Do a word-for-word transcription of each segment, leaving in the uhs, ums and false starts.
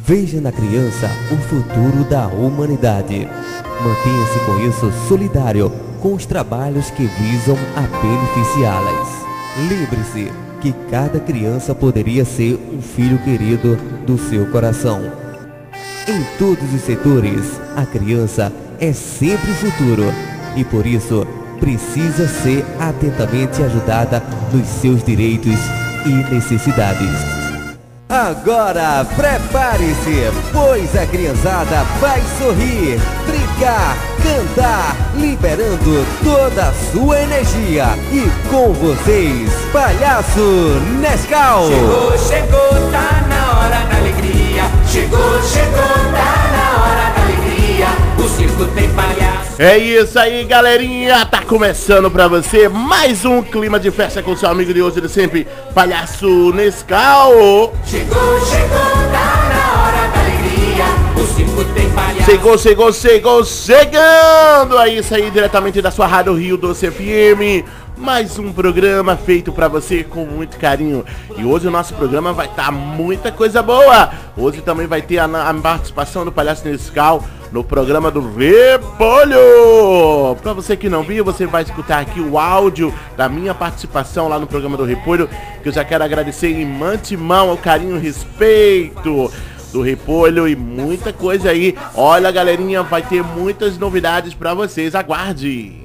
Veja na criança o futuro da humanidade. Mantenha-se com isso solidário com os trabalhos que visam a beneficiá-las. Lembre-se que cada criança poderia ser um filho querido do seu coração. Em todos os setores, a criança é sempre o futuro e por isso precisa ser atentamente ajudada nos seus direitos e necessidades. Agora prepare-se, pois a criançada vai sorrir, brincar, cantar, liberando toda a sua energia. E com vocês, Palhaço Nescau. Chegou, chegou, tá na hora da alegria. Chegou, chegou, tá na hora da alegria. O circo tem palhaço. É isso aí, galerinha, tá começando pra você mais um clima de festa com seu amigo de hoje de sempre, Palhaço Nescau. Chegou, chegou, tá na hora da alegria. O circo tem palhaço. Chegou, chegou, chegou, chegando. É isso aí, diretamente da sua Rádio Rio Doce F M. Mais um programa feito pra você com muito carinho. E hoje o nosso programa vai estar muita coisa boa. Hoje também vai ter a, a participação do Palhaço Nescau no programa do Repolho. Pra você que não viu, você vai escutar aqui o áudio da minha participação lá no programa do Repolho, que eu já quero agradecer em antemão ao carinho e respeito do Repolho e muita coisa aí. Olha, galerinha, vai ter muitas novidades pra vocês, aguarde.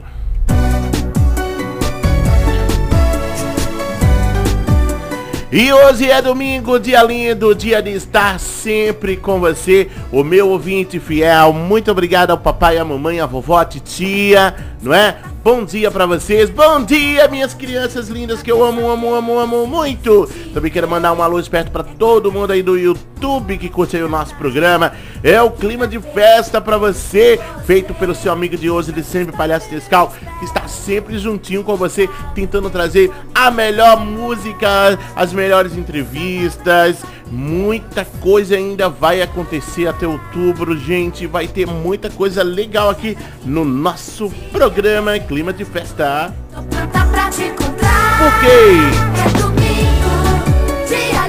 E hoje é domingo, dia lindo, dia de estar sempre com você, o meu ouvinte fiel. Muito obrigado ao papai, à mamãe, à vovó, à titia, não é? Bom dia pra vocês, bom dia, minhas crianças lindas que eu amo, amo, amo, amo muito. Também quero mandar um alô esperto pra todo mundo aí do YouTube que curte aí o nosso programa. É o clima de festa pra você, feito pelo seu amigo de hoje, de sempre, Palhaço Nescau, que está sempre juntinho com você, tentando trazer a melhor música, as melhores entrevistas. Muita coisa ainda vai acontecer até outubro, gente. Vai ter muita coisa legal aqui no nosso programa Clima de Festa. Tô pronta pra te encontrar. Por quê? É domingo, dia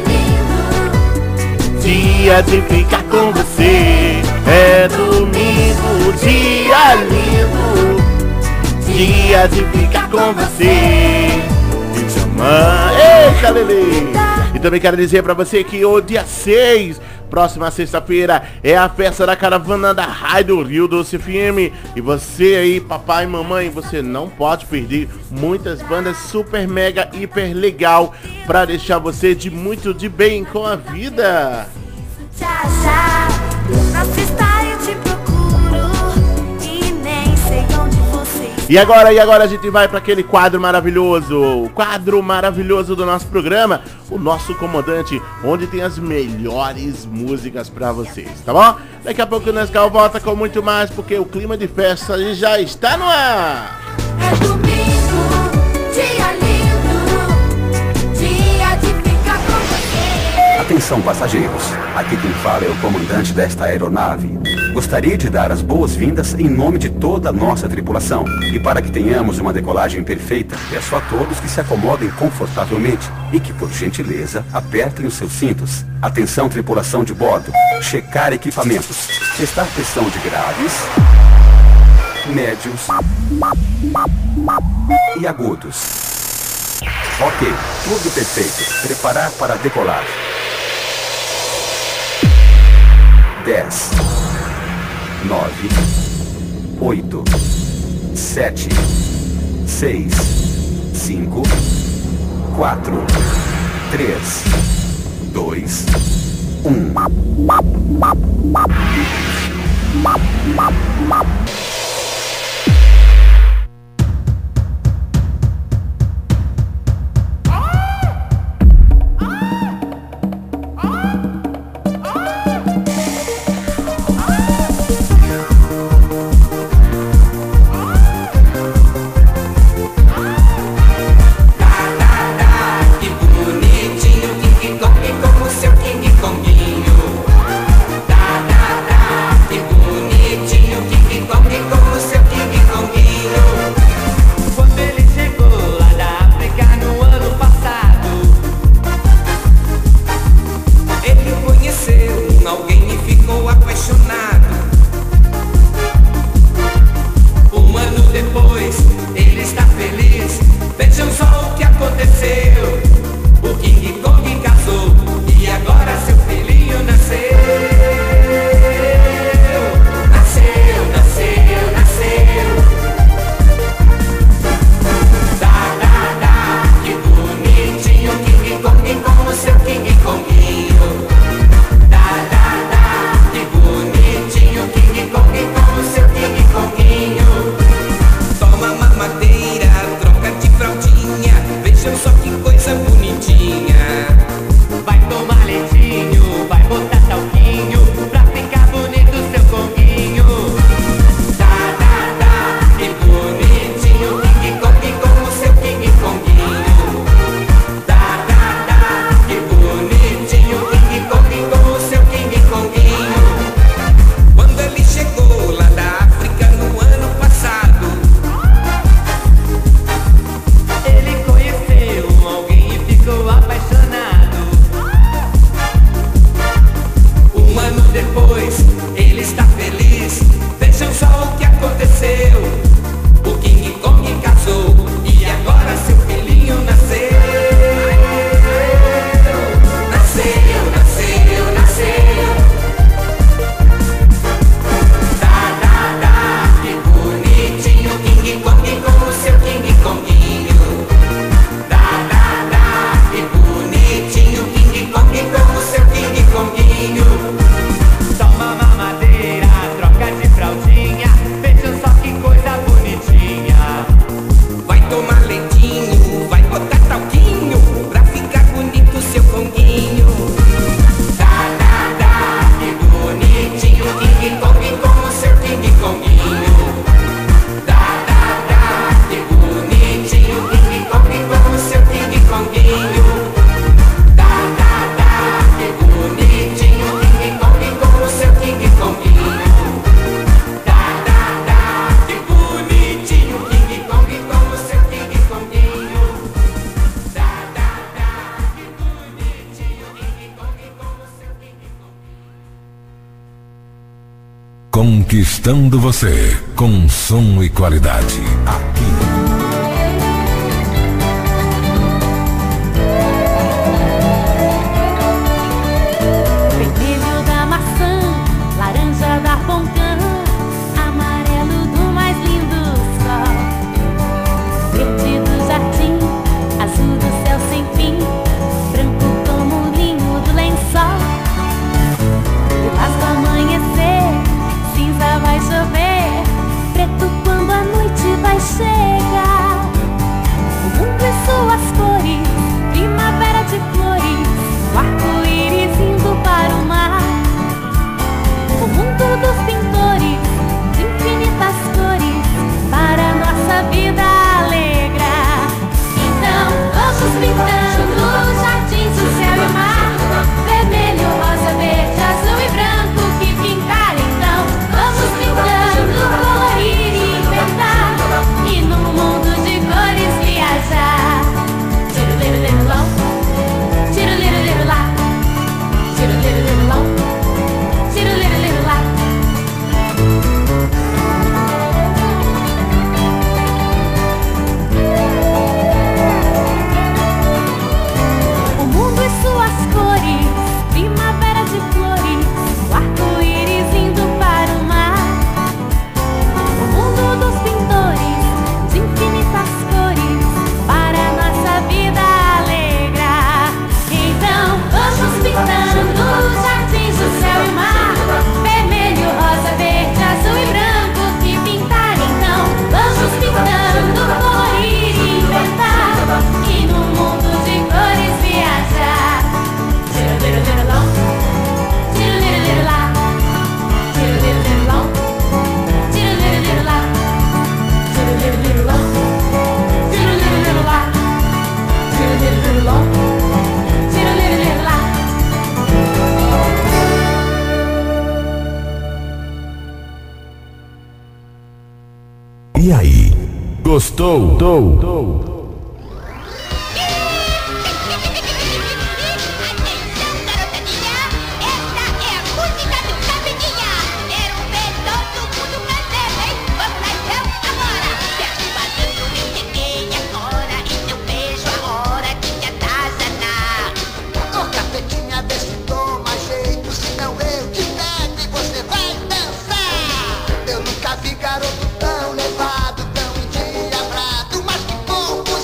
lindo, Dia de ficar com você. É domingo, dia lindo, dia de ficar com você. Me chama, eita, Lelê. E também quero dizer pra você que o dia seis, próxima sexta-feira, é a festa da caravana da Rádio Rio Doce F M. E você aí, papai e mamãe, você não pode perder muitas bandas super, mega, hiper legal pra deixar você de muito de bem com a vida. te achar. Na festa eu te procuro e nem sei onde você está. E agora, e agora a gente vai para aquele quadro maravilhoso, o quadro maravilhoso do nosso programa, o nosso comandante, onde tem as melhores músicas para vocês, tá bom? Daqui a pouco o Nescau volta com muito mais, porque o clima de festa já está no ar. É domingo, dia lindo, dia de ficar com você. Atenção, passageiros, aqui quem fala é o comandante desta aeronave. Gostaria de dar as boas-vindas em nome de toda a nossa tripulação. E para que tenhamos uma decolagem perfeita, peço a todos que se acomodem confortavelmente e que, por gentileza, apertem os seus cintos. Atenção, tripulação de bordo, checar equipamentos, testar pressão de graves, médios e agudos. Ok, tudo perfeito. Preparar para decolar. dez, nove, oito, sete, seis, cinco, quatro, três, dois, um. King Conquistando você com som e qualidade. Aqui. Vermelho da maçã, laranja da poncã, amarelo do mais lindo sol, verde do jardim, azul do céu sem fim, branco como o linho do lençol. Lilás do amanhecer, cinza vai chover, preto quando a noite vai chegar. O mundo e suas cores, primavera de flores, o arco-íris indo para o mar. O mundo dos pintores, de infinitas cores, para a nossa vida alegrar. Então vamos pintando jardins, o céu e o mar, vermelho, rosa, verde, azul e branco que pintar. Então vamos pintando, colorir e inventar, e no mundo de cores viajar. Tiro, liro, liro, long, tiro, liro, liro, lá, tiro, liro, liro, long, tiro, liro, liro, lá. O mundo e suas cores, primavera de flores, o arco-íris indo para o mar. O mundo dos pintores, de infinitas cores, para a nossa vida alegrar. Então vamos pintando jardins, o céu e o mar, vermelho, rosa, verde, azul e branco que pintar. Então vamos pintando, colorir e inventar, e no mundo de cores viajar. Tiro, liro, liro, long, tiro, liro, liro, lá, tiro, liro, liro, long, tiro, liro, liro, lá, tiro, liro, liro, long, tiro, liro, liro, lá, tiro, liro, liro, long, tiro, liro, liro, lá. E aí? Gostou? Gostou? Eu nunca vi garoto tão levado, tão endiabrado, mas que bom.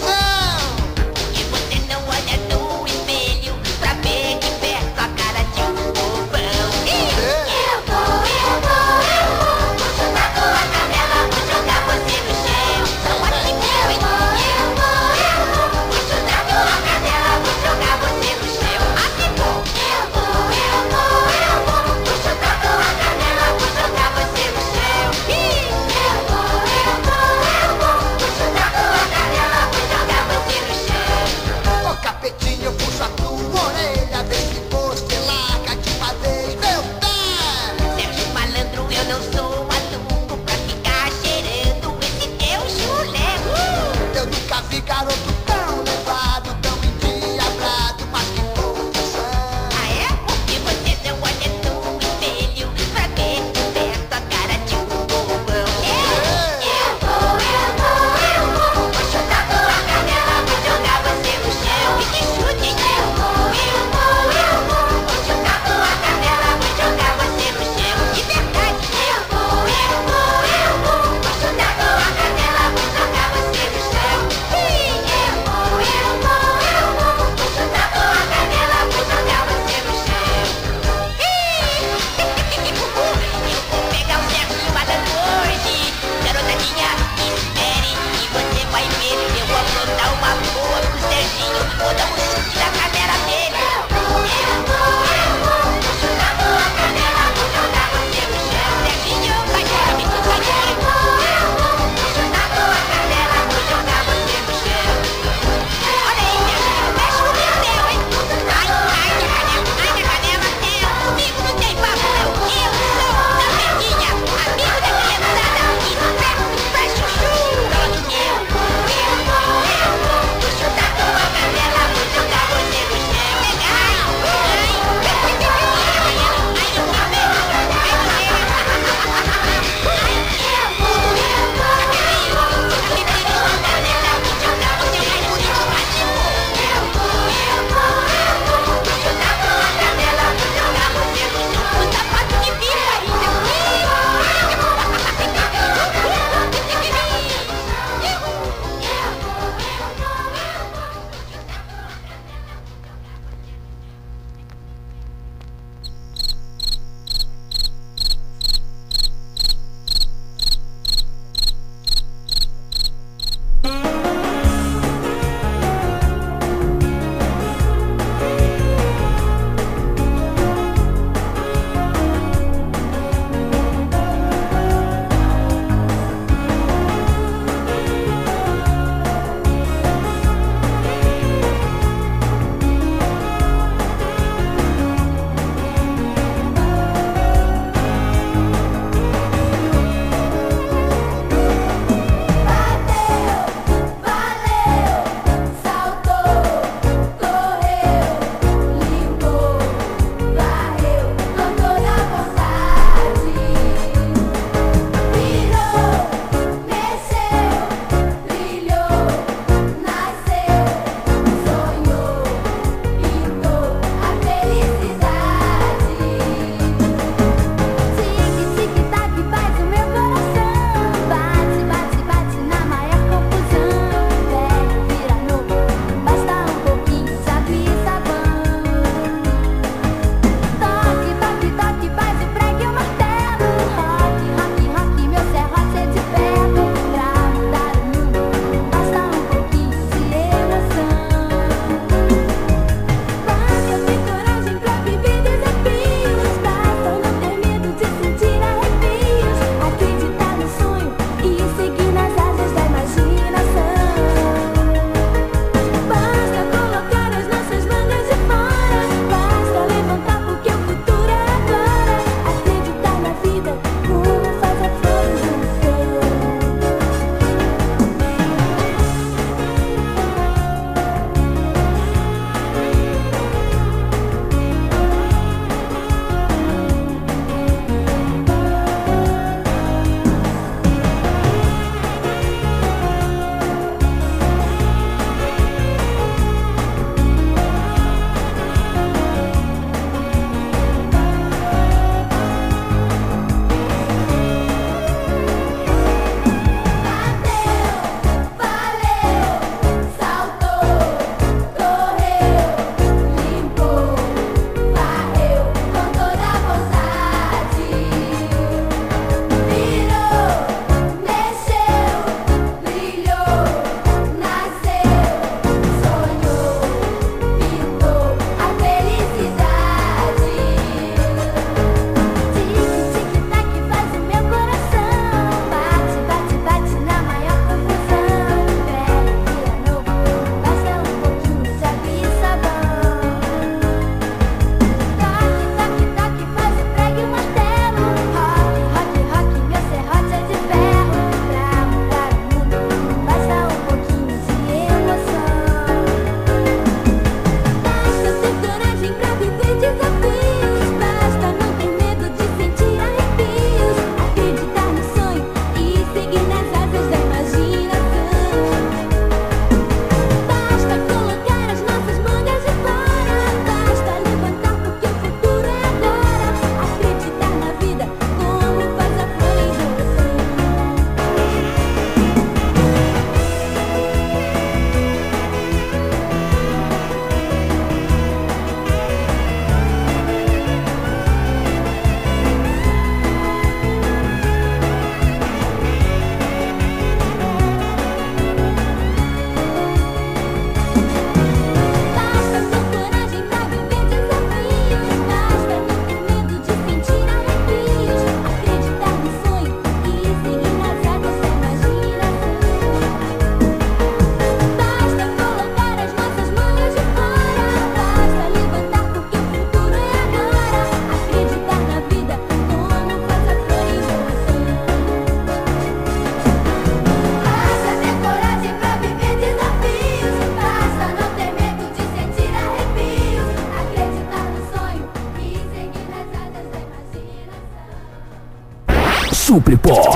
Super Pop.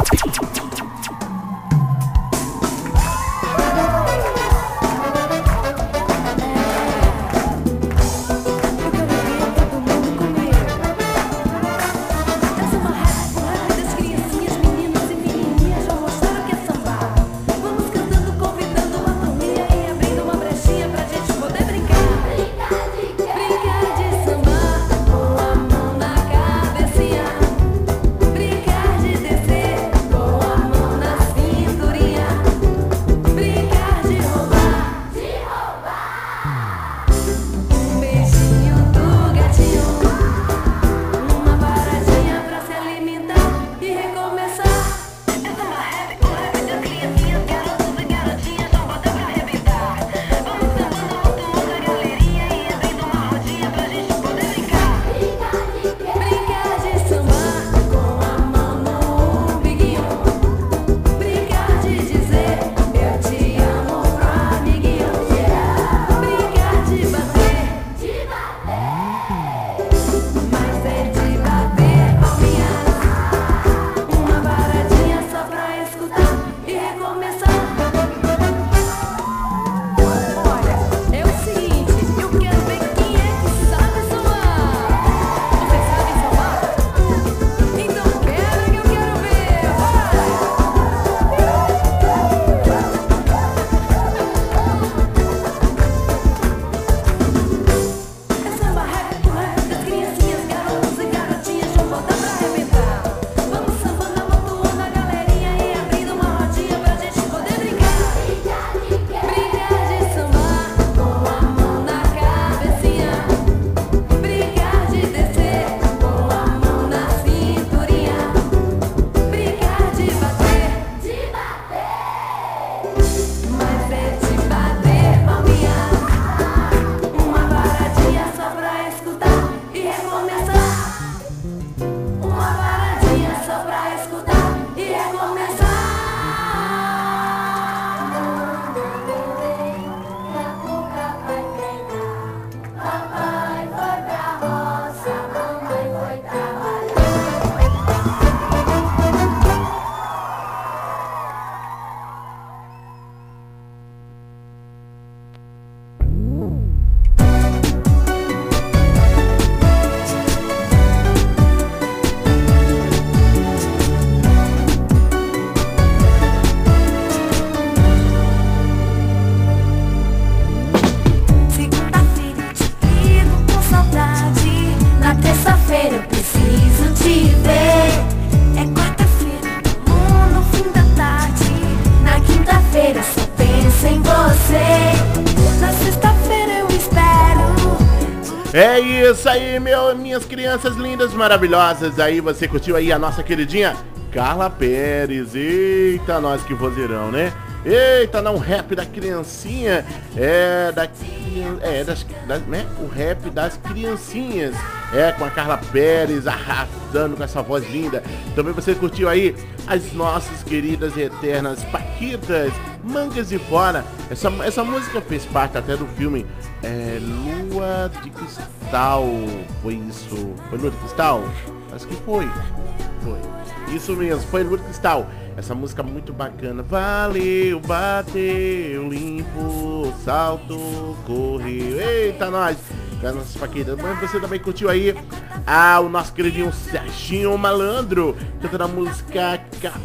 Brincar de descer com a mão na cinturinha. É isso aí, meu, minhas crianças lindas, maravilhosas. Aí você curtiu aí a nossa queridinha Carla Pérez. Eita, nós que vozeirão, né? Eita, não, rap da criancinha. É, da É, das, das, né? O rap das criancinhas. É, com a Carla Pérez arrasando com essa voz linda. Também você curtiu aí as nossas queridas e eternas Paquitas, Mangas de Fora. Essa, essa música fez parte até do filme é, Lua de Cristal. Foi isso? Foi Lua de Cristal? Acho que foi. Foi. Isso mesmo, foi Lua de Cristal. Essa música muito bacana. Valeu, bateu, limpo, salto, correu. Eita, nós! Das nossas paquetas. Mas você também curtiu aí ah, o nosso queridinho Serginho Malandro, cantando a música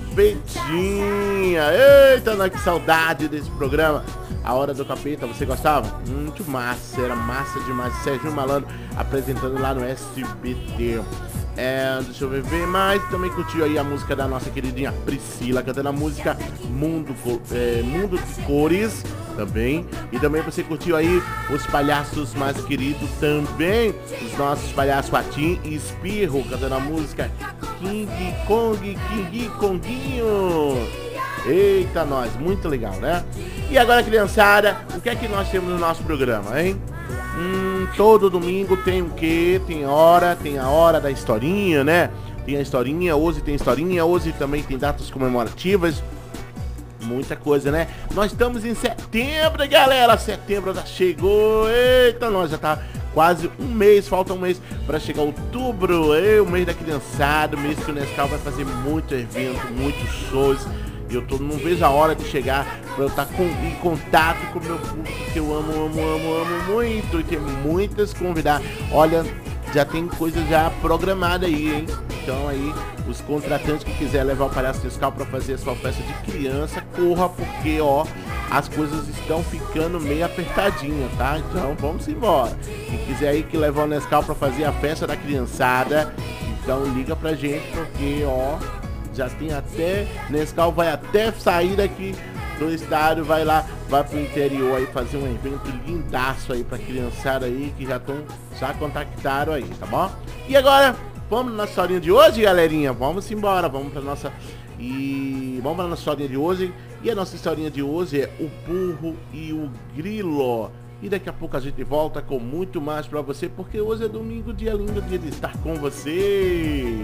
Capetinha. Eita, nós, que saudade desse programa. A Hora do Capeta, você gostava? Muito massa, era massa demais. Serginho Malandro apresentando lá no S B T. É, deixa eu ver, ver mais. Também curtiu aí a música da nossa queridinha Priscila, cantando a música Mundo, é, Mundo de Cores também. E também você curtiu aí os palhaços mais queridos também, os nossos palhaços Patim e Espirro, cantando a música King Kong, King Konguinho. Eita, nós, muito legal, né? E agora, criançada, o que é que nós temos no nosso programa, hein? Hum, todo domingo tem o quê? Tem hora, tem a hora da historinha, né? Tem a historinha, hoje tem historinha, hoje também tem datas comemorativas. Muita coisa, né? Nós estamos em setembro, galera. Setembro já chegou. Eita, nós já tá quase um mês, falta um mês para chegar outubro, é o mês da criançada, o mês que o Nescau vai fazer muito evento, muitos shows. E eu tô, não vejo a hora de chegar para eu estar com, em contato com o meu público, que eu amo, amo, amo, amo muito. E tem muitas convidadas. Olha, já tem coisa já programada aí, hein? Então aí, os contratantes que quiser levar o Palhaço Nescau para fazer a sua festa de criança, corra, porque ó, as coisas estão ficando meio apertadinhas, tá? Então vamos embora. Quem quiser aí que levar o Nescau para fazer a festa da criançada, então liga pra gente, porque ó, já tem até, Nescau vai até sair daqui do estádio, vai lá, vai pro interior aí fazer um evento lindaço aí pra criançada aí, que já estão, já contactaram aí, tá bom? E agora, vamos na historinha de hoje, galerinha? Vamos embora, vamos pra nossa... E vamos pra nossa historinha de hoje. E a nossa historinha de hoje é o burro e o grilo. E daqui a pouco a gente volta com muito mais pra você, porque hoje é domingo, dia lindo, dia de estar com você.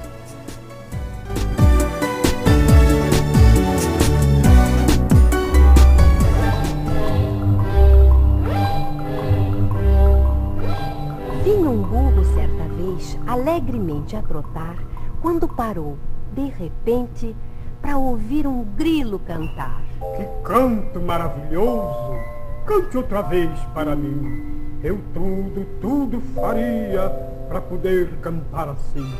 Vinha um burro certa vez alegremente a trotar, quando parou, de repente, para ouvir um grilo cantar. Que canto maravilhoso! Cante outra vez para mim. Eu tudo, tudo faria para poder cantar assim.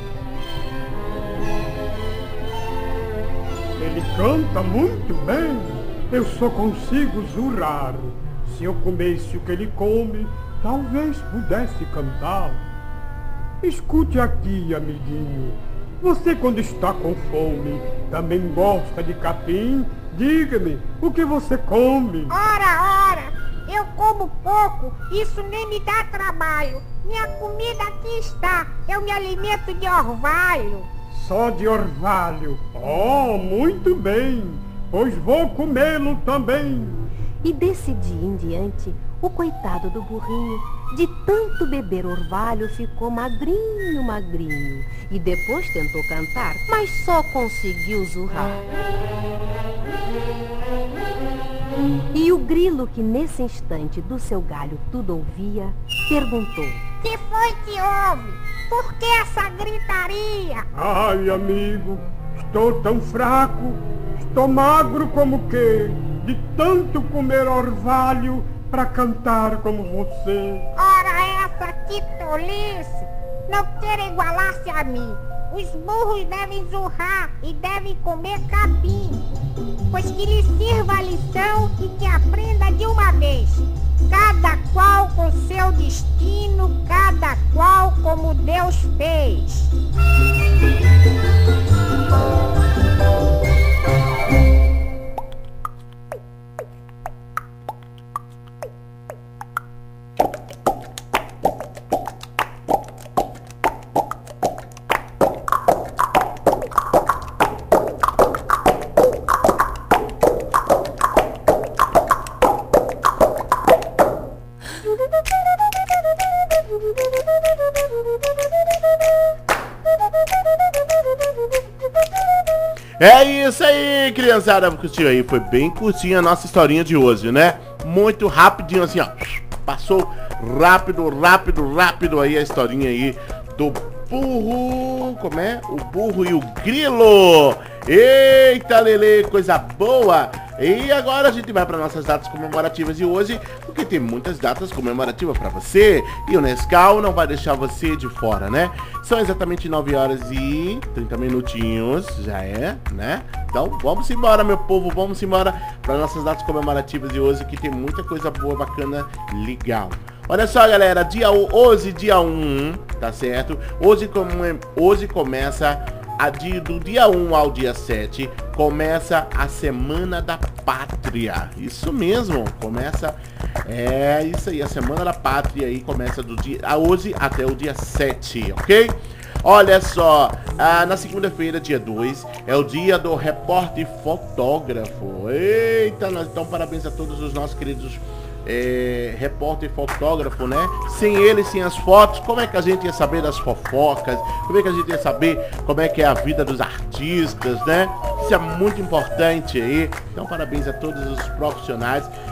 Ele canta muito bem, eu só consigo zurrar. Se eu comesse o que ele come, talvez pudesse cantar. Escute aqui, amiguinho. Você, quando está com fome, também gosta de capim? Diga-me, o que você come? Ora, ora, eu como pouco, isso nem me dá trabalho. Minha comida aqui está, eu me alimento de orvalho. Só de orvalho? Oh, muito bem, pois vou comê-lo também. E desse dia em diante, o coitado do burrinho, de tanto beber orvalho, ficou magrinho, magrinho. E depois tentou cantar, mas só conseguiu zurrar. E o grilo, que nesse instante do seu galho tudo ouvia, perguntou: Que foi que houve? Por que essa gritaria? Ai, amigo, estou tão fraco, estou magro como que, de tanto comer orvalho para cantar como você. Ora essa, que tolice! Não queira igualar-se a mim. Os burros devem zurrar e devem comer capim, pois que lhe sirva a lição e que aprenda de uma vez. Cada qual com seu destino, cada qual como Deus fez. É isso aí, criançada, curtiu aí, foi bem curtinha a nossa historinha de hoje, né? Muito rapidinho assim, ó, passou rápido, rápido, rápido aí a historinha aí do burro, como é? O burro e o grilo. Eita, Lelê, coisa boa. E agora a gente vai para nossas datas comemorativas de hoje, porque tem muitas datas comemorativas para você, e o Nescau não vai deixar você de fora, né? São exatamente nove horas e trinta minutinhos, já é, né? Então vamos embora, meu povo, vamos embora para nossas datas comemorativas de hoje, que tem muita coisa boa, bacana, legal. Olha só, galera, dia, hoje, dia um, tá certo? Hoje, come, hoje começa... A dia, do dia um ao dia sete começa a Semana da Pátria. Isso mesmo, começa, é isso aí, a Semana da Pátria aí começa do dia a hoje até o dia sete, ok? Olha só, ah, na segunda-feira, dia dois, é o dia do repórter fotógrafo. Eita, nós, então parabéns a todos os nossos queridos É, repórter e fotógrafo, né? Sem ele, sem as fotos, como é que a gente ia saber das fofocas? Como é que a gente ia saber como é que é a vida dos artistas, né? Isso é muito importante aí. Então parabéns a todos os profissionais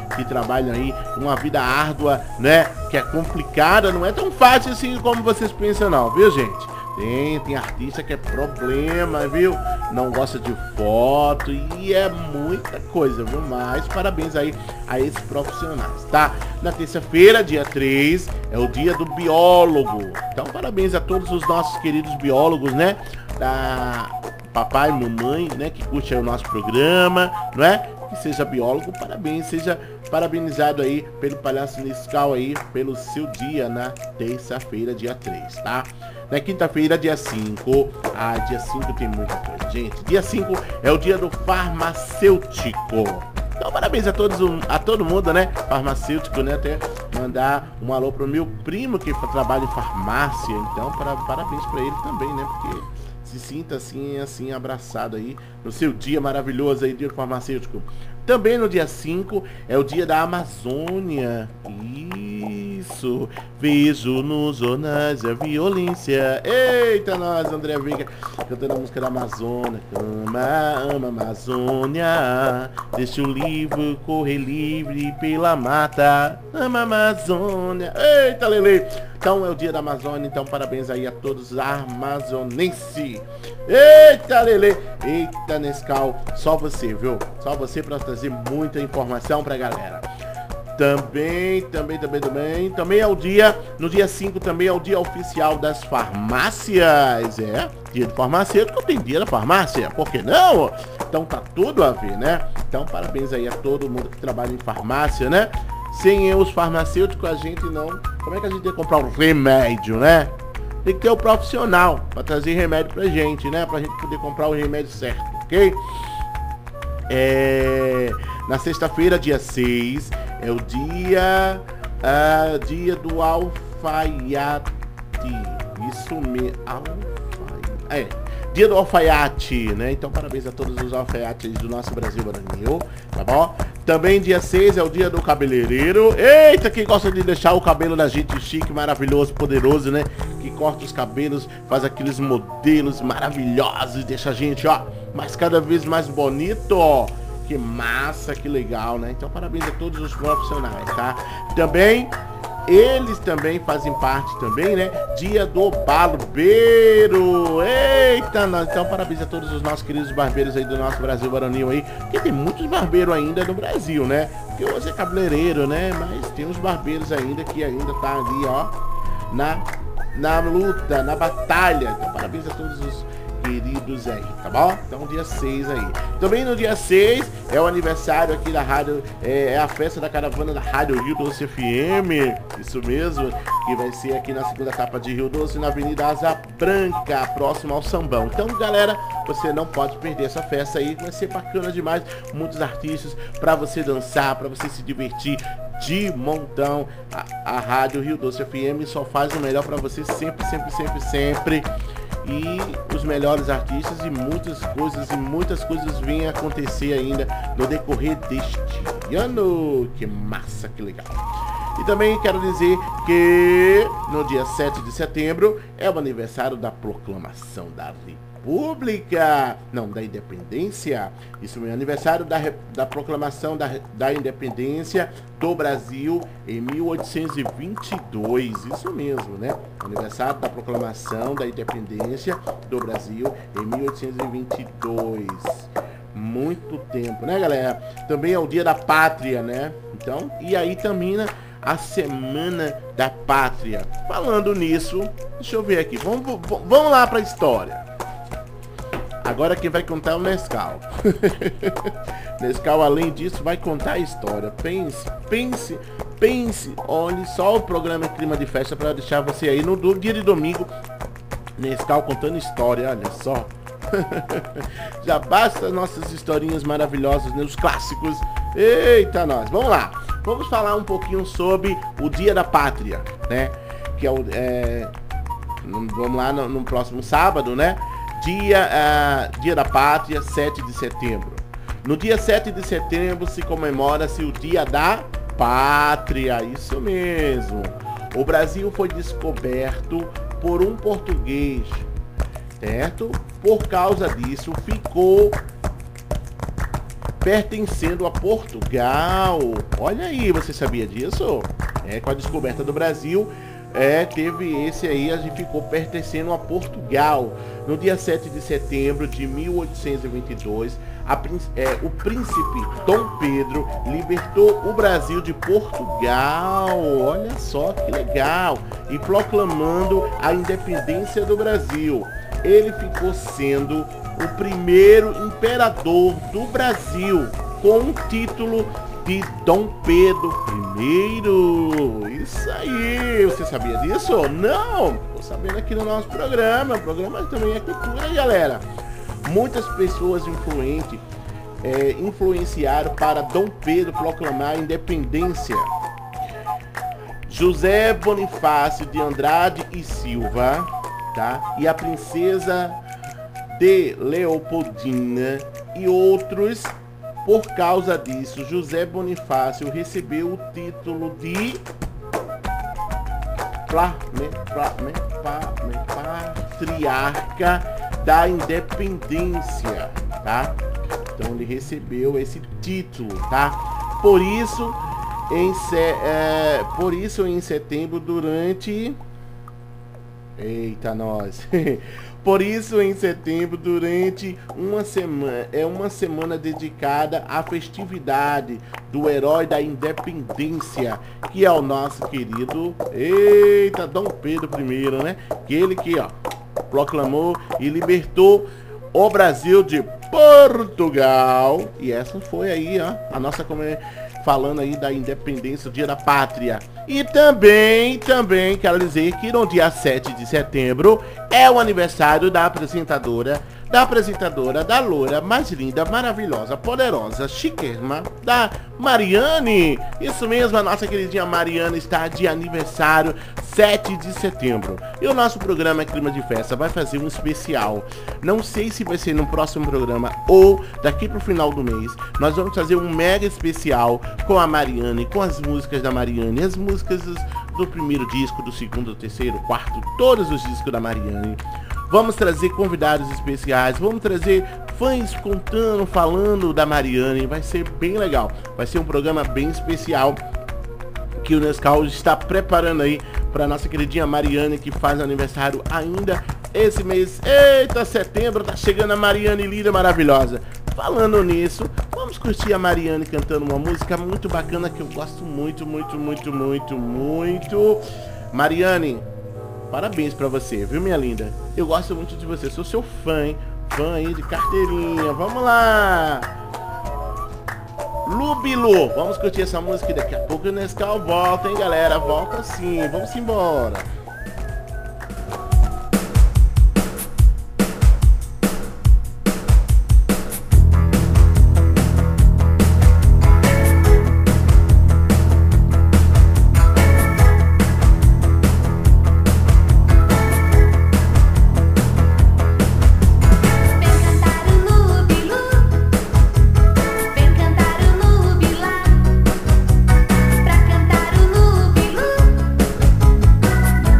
que trabalham aí uma vida árdua, né? Que é complicada, não é tão fácil assim como vocês pensam não, viu gente? Tem, tem artista que é problema, viu? Não gosta de foto e é muita coisa, viu? Mas parabéns aí a esses profissionais, tá? Na terça-feira, dia três, é o dia do biólogo. Então parabéns a todos os nossos queridos biólogos, né? Da papai e mamãe, né? Que curte aí o nosso programa, não é? Que seja biólogo, parabéns, seja parabenizado aí pelo Palhaço Nescau aí, pelo seu dia na terça-feira, dia três, tá? Na quinta-feira, dia cinco, ah, dia cinco tem muita coisa, gente. Dia cinco é o dia do farmacêutico. Então, parabéns a todos, a todo mundo, né? Farmacêutico, né? Até mandar um alô pro meu primo que trabalha em farmácia. Então, para, parabéns pra ele também, né? Porque se sinta assim, assim, abraçado aí no seu dia maravilhoso aí, dia do farmacêutico. Também no dia cinco é o dia da Amazônia. Isso. Vejo nos jornais a violência. Eita, nós, André Veiga, cantando a música da Amazônia. Ama, ama Amazônia. Deixa o livro correr livre pela mata. Ama Amazônia. Eita, Lele. Então é o dia da Amazônia, então parabéns aí a todos os amazonenses. Eita, Lele. Eita, Nescau. Só você, viu? Só você pra trazer muita informação pra galera. Também, também, também, também. Também é o dia, no dia cinco também é o dia oficial das farmácias. É, dia do farmacêutico tem dia da farmácia. Por que não? Então tá tudo a ver, né? Então parabéns aí a todo mundo que trabalha em farmácia, né? Sem os farmacêuticos a gente não... Como é que a gente ia comprar um remédio, né? Tem que ter o profissional pra trazer remédio pra gente, né? Pra gente poder comprar o remédio certo, ok? É... Na sexta-feira, dia seis, é o dia... Uh, dia do alfaiate. Isso mesmo. Alfaiate. É. Dia do alfaiate, né? Então parabéns a todos os alfaiates do nosso Brasil Maranhão, tá bom? Também dia seis é o dia do cabeleireiro. Eita, quem gosta de deixar o cabelo da gente chique, maravilhoso, poderoso, né? Que corta os cabelos, faz aqueles modelos maravilhosos, deixa a gente, ó, mas cada vez mais bonito, ó. Que massa, que legal, né? Então parabéns a todos os profissionais, tá? Também... Eles também fazem parte também, né? Dia do barbeiro. Eita, nós. Então parabéns a todos os nossos queridos barbeiros aí do nosso Brasil Baronil aí. Porque tem muitos barbeiros ainda no Brasil, né? Porque hoje é cabeleireiro, né? Mas tem uns barbeiros ainda que ainda tá ali, ó. Na, na luta, na batalha. Então parabéns a todos os queridos aí, tá bom? Então dia seis aí. Também no dia seis é o aniversário aqui da rádio, é, é a festa da caravana da Rádio Rio Doce F M, isso mesmo, que vai ser aqui na segunda etapa de Rio Doce, na Avenida Asa Branca, próximo ao Sambão. Então galera, você não pode perder essa festa aí, vai ser bacana demais, muitos artistas pra você dançar, pra você se divertir de montão. A, a Rádio Rio Doce F M só faz o melhor pra você sempre, sempre, sempre, sempre. E os melhores artistas e muitas coisas e muitas coisas vêm acontecer ainda no decorrer deste ano. Que massa, que legal. E também quero dizer que no dia sete de setembro é o aniversário da proclamação da República, não, da Independência. Isso é o aniversário da, da proclamação da, da Independência do Brasil em mil oitocentos e vinte e dois, isso mesmo, né? Aniversário da proclamação da Independência do Brasil em mil oitocentos e vinte e dois. Muito tempo, né, galera? Também é o dia da pátria, né? Então, e aí termina a Semana da Pátria. Falando nisso, deixa eu ver aqui. Vamos, vamos lá para a história. Agora quem vai contar é o Nescau. Nescau, além disso, vai contar a história. Pense, pense, pense. Olhe só o programa Clima de Festa para deixar você aí no do, dia de domingo. Nescau contando história, olha só. Já basta nossas historinhas maravilhosas, né? Os clássicos. Eita, nós. Vamos lá. Vamos falar um pouquinho sobre o Dia da Pátria, né? Que é o... É, vamos lá no, no próximo sábado, né? Dia, uh, Dia da Pátria, sete de setembro. No dia sete de setembro se comemora-se o Dia da Pátria, isso mesmo. O Brasil foi descoberto por um português, certo? Por causa disso, ficou pertencendo a Portugal. Olha aí, você sabia disso? É, com a descoberta do Brasil, é, teve esse aí, a gente ficou pertencendo a Portugal. No dia sete de setembro de mil oitocentos e vinte e dois, a, é, o príncipe Dom Pedro libertou o Brasil de Portugal. Olha só que legal! E proclamando a independência do Brasil. Ele ficou sendo o primeiro imperador do Brasil com o título de Dom Pedro Primeiro. Isso aí, você sabia disso? Não, tô sabendo aqui no nosso programa. O programa também é cultura, galera. Muitas pessoas influentes é, influenciaram para Dom Pedro proclamar a independência. José Bonifácio de Andrade e Silva, tá? E a princesa de Leopoldina e outros. Por causa disso, José Bonifácio recebeu o título de Patriarca da Independência, tá? Então ele recebeu esse título, tá? Por isso, em, é, por isso em setembro, durante... Eita, nós... Por isso, em setembro, durante uma semana, é uma semana dedicada à festividade do herói da independência, que é o nosso querido, eita, Dom Pedro Primeiro, né? Aquele que, ó, proclamou e libertou o Brasil de Portugal. E essa foi aí, ó, a nossa falando aí da independência, o dia da pátria. E também, também quero dizer que no dia sete de setembro é o aniversário da apresentadora, da apresentadora, da loura mais linda, maravilhosa, poderosa, chiquérrima, da Mariane. Isso mesmo, a nossa queridinha Mariane está de aniversário, sete de setembro. E o nosso programa Clima de Festa vai fazer um especial. Não sei se vai ser no próximo programa ou daqui pro final do mês. Nós vamos fazer um mega especial com a Mariane, com as músicas da Mariane, as músicas do, do primeiro disco, do segundo, do terceiro, quarto, todos os discos da Mariane. Vamos trazer convidados especiais, vamos trazer fãs contando, falando da Mariane. Vai ser bem legal, vai ser um programa bem especial que o Nescau está preparando aí para nossa queridinha Mariane, que faz aniversário ainda esse mês. Eita, setembro, tá chegando a Mariane linda, maravilhosa. Falando nisso, vamos curtir a Mariane cantando uma música muito bacana que eu gosto muito, muito, muito, muito, muito. Mariane, parabéns pra você, viu, minha linda? Eu gosto muito de você, sou seu fã, hein? Fã aí de carteirinha. Vamos lá! Lubilu, vamos curtir essa música e daqui a pouco o Nescau volta, hein, galera? Volta sim, vamos embora. Pra cantar o Lubilu,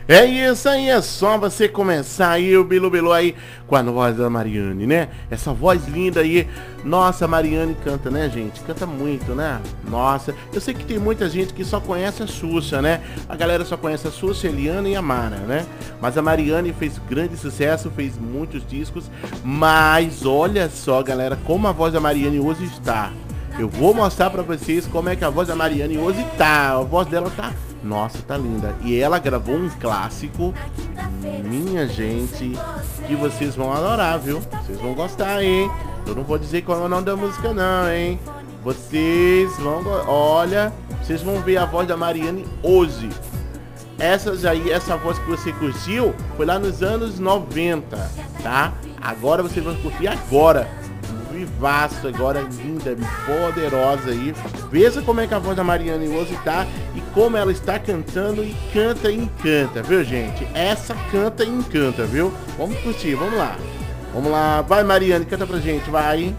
É isso aí, é só você começar aí o Bilu Bilu aí com a voz da Mariane, né? Essa voz linda aí. Nossa, a Mariane canta, né, gente? Canta muito, né? Nossa, eu sei que tem muita gente que só conhece a Xuxa, né? A galera só conhece a Xuxa, a Eliana e a Mara, né? Mas a Mariane fez grande sucesso, fez muitos discos. Mas olha só, galera, como a voz da Mariane hoje está. Eu vou mostrar pra vocês como é que a voz da Mariane hoje tá. A voz dela tá... Nossa, tá linda. E ela gravou um clássico, minha gente, que vocês vão adorar, viu? Vocês vão gostar, hein? Eu não vou dizer qual é o nome da música não, hein? Vocês vão... Olha, vocês vão ver a voz da Mariane hoje. Essa, aí, essa voz que você curtiu foi lá nos anos noventa, tá? Agora vocês vão curtir agora. Vivaço, agora linda, poderosa aí. Veja como é que a voz da Mariane hoje tá e como ela está cantando e canta e encanta, viu, gente? Essa canta e encanta, viu? Vamos curtir, vamos lá. Vamos lá, vai Mariane, canta pra gente, vai.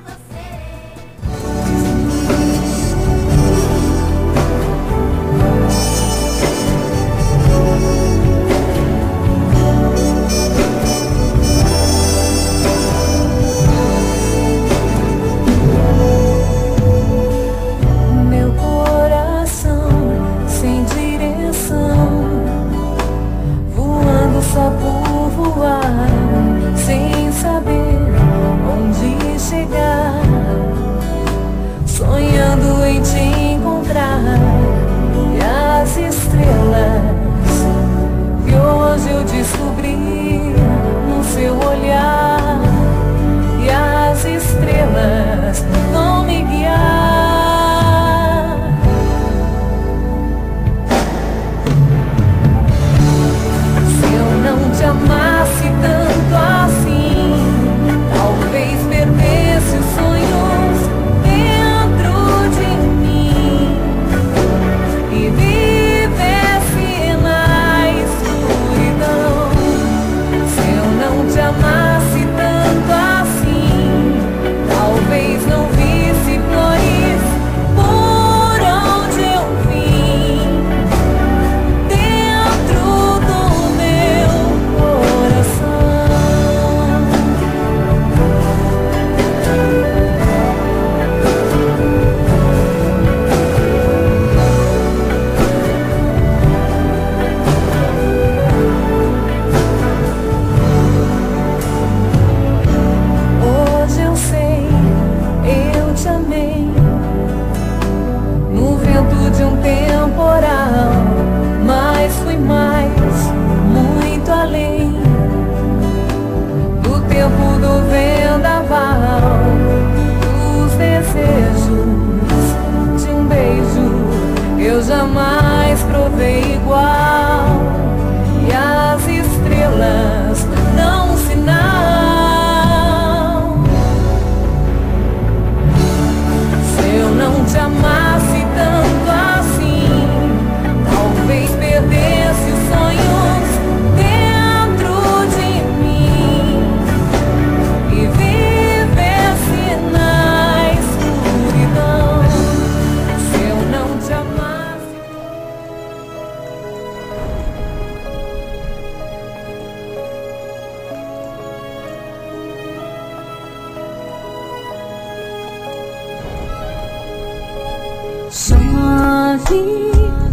Chove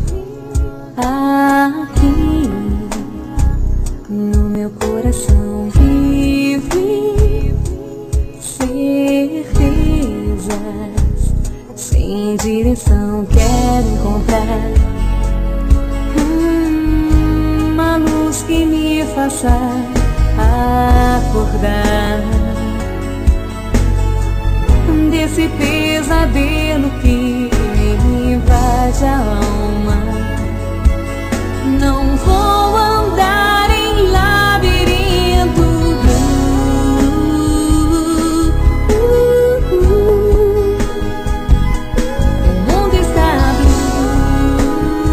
aqui no meu coração, vive certezas sem direção. Quero encontrar hum, uma luz que me faça acordar desse pesadelo que me invade a alma. Não vou andar em labirinto. uh, uh, uh. O mundo está blue.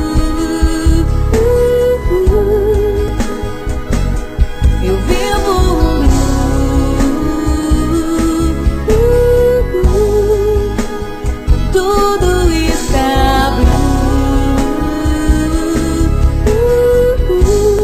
uh, uh. Eu vivo tudo está blue.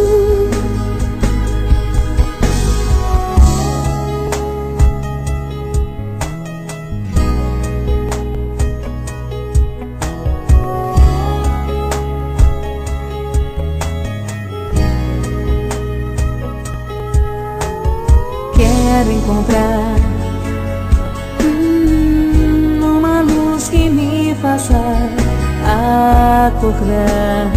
quero encontrar hum, uma luz que me faça acordar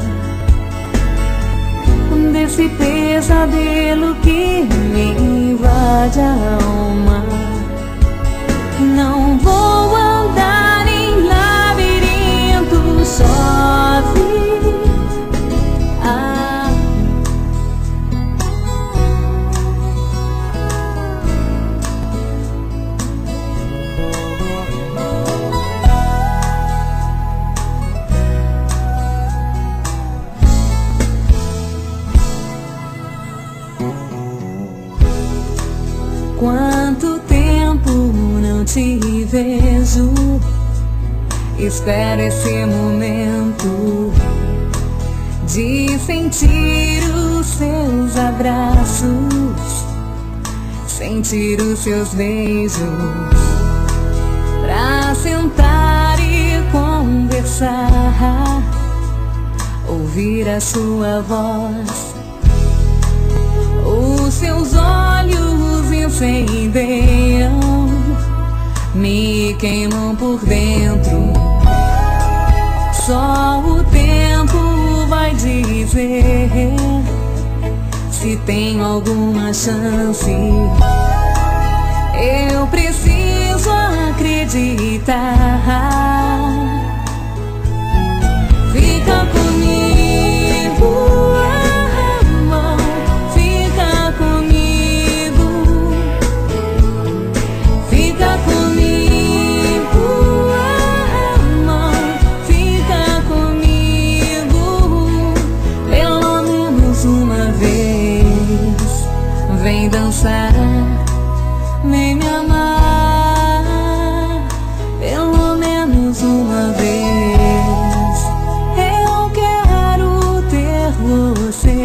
desse pesadelo que me invade a alma. Não vou andar em labirintos sozinho. Ah. Quanto tempo não te vejo, espero esse momento de sentir os seus abraços, sentir os seus beijos, pra sentar e conversar, ouvir a sua voz, os seus olhos incendeiam, me queimam por dentro. Só o tempo vai dizer se tem alguma chance. Eu preciso acreditar. Fica comigo, amor, fica comigo. Fica comigo, amor, fica comigo. Pelo menos uma vez, vem dançar, vem me amar. Pelo menos uma vez, eu quero ter você.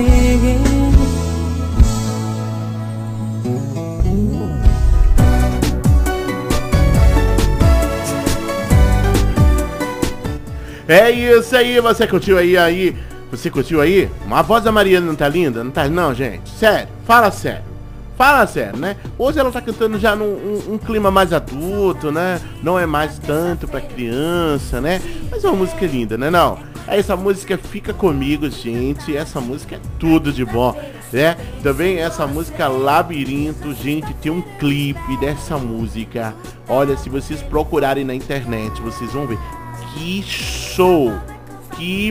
É isso aí, você curtiu aí, aí, você curtiu aí? A voz da Mariana não tá linda? Não tá, não, gente, sério, fala sério, fala sério, né? Hoje ela tá cantando já num um, um clima mais adulto, né? Não é mais tanto pra criança, né? Mas é uma música linda, né, não? Essa música Fica Comigo, gente, essa música é tudo de bom, né? Também essa música Labirinto, gente, tem um clipe dessa música. Olha, se vocês procurarem na internet, vocês vão ver. Que show! Que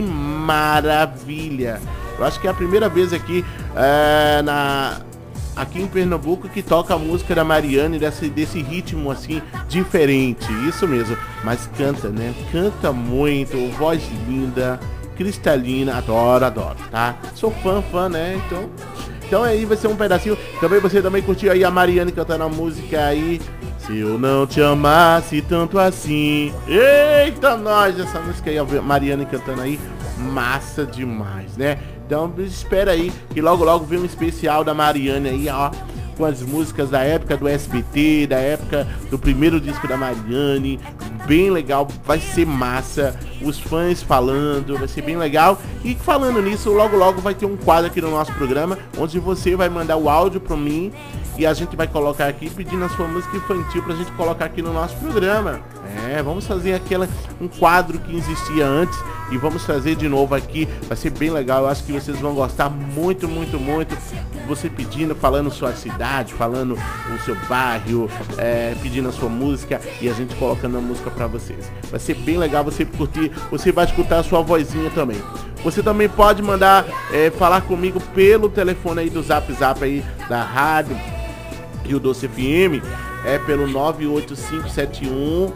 maravilha! Eu acho que é a primeira vez aqui é, na, aqui em Pernambuco que toca a música da Mariane desse, desse ritmo assim diferente. Isso mesmo. Mas canta, né? Canta muito, voz linda, cristalina. Adoro, adoro, tá? Sou fã, fã, né? Então, então aí vai ser um pedacinho. Também você também curtiu aí a Mariane cantando a música aí. Se eu não te amasse tanto assim. Eita, nós, essa música aí, a Mariane cantando aí, massa demais, né? Então espera aí que logo logo vem um especial da Mariane aí, ó, com as músicas da época do S B T, da época do primeiro disco da Mariane. Bem legal, vai ser massa. Os fãs falando, vai ser bem legal. E falando nisso, logo logo vai ter um quadro aqui no nosso programa, onde você vai mandar o áudio pra mim e a gente vai colocar aqui pedindo a sua música infantil pra gente colocar aqui no nosso programa. É, vamos fazer aquela, um quadro que existia antes e vamos trazer de novo aqui. Vai ser bem legal, eu acho que vocês vão gostar muito, muito, muito. Você pedindo, falando sua cidade, falando o seu bairro, é, pedindo a sua música e a gente colocando a música pra vocês. Vai ser bem legal você curtir, você vai escutar a sua vozinha também. Você também pode mandar, é, falar comigo pelo telefone aí do Zap Zap aí da rádio Rio Doce F M, é pelo nove oito cinco sete um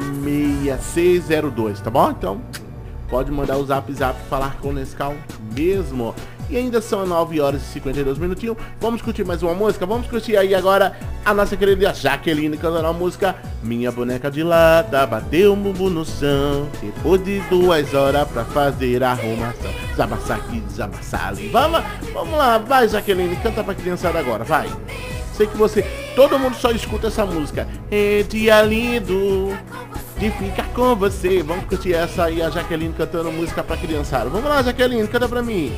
seis seis zero dois, tá bom? Então, pode mandar o Zap Zap falar com o Nescau mesmo. E ainda são nove horas e cinquenta e dois minutinhos. Vamos curtir mais uma música? Vamos curtir aí agora a nossa querida Jaqueline cantando a música Minha Boneca de Lata bateu um bumbum no chão, depois de duas horas pra fazer a arrumação. Desamassar aqui, desamassar ali. Vamos, vamos lá, vai Jaqueline, canta pra criançada agora, vai. Sei que você, todo mundo só escuta essa música. É dia lindo de ficar com você. Vamos curtir essa aí, a Jaqueline cantando música pra criançada. Vamos lá, Jaqueline, canta pra mim.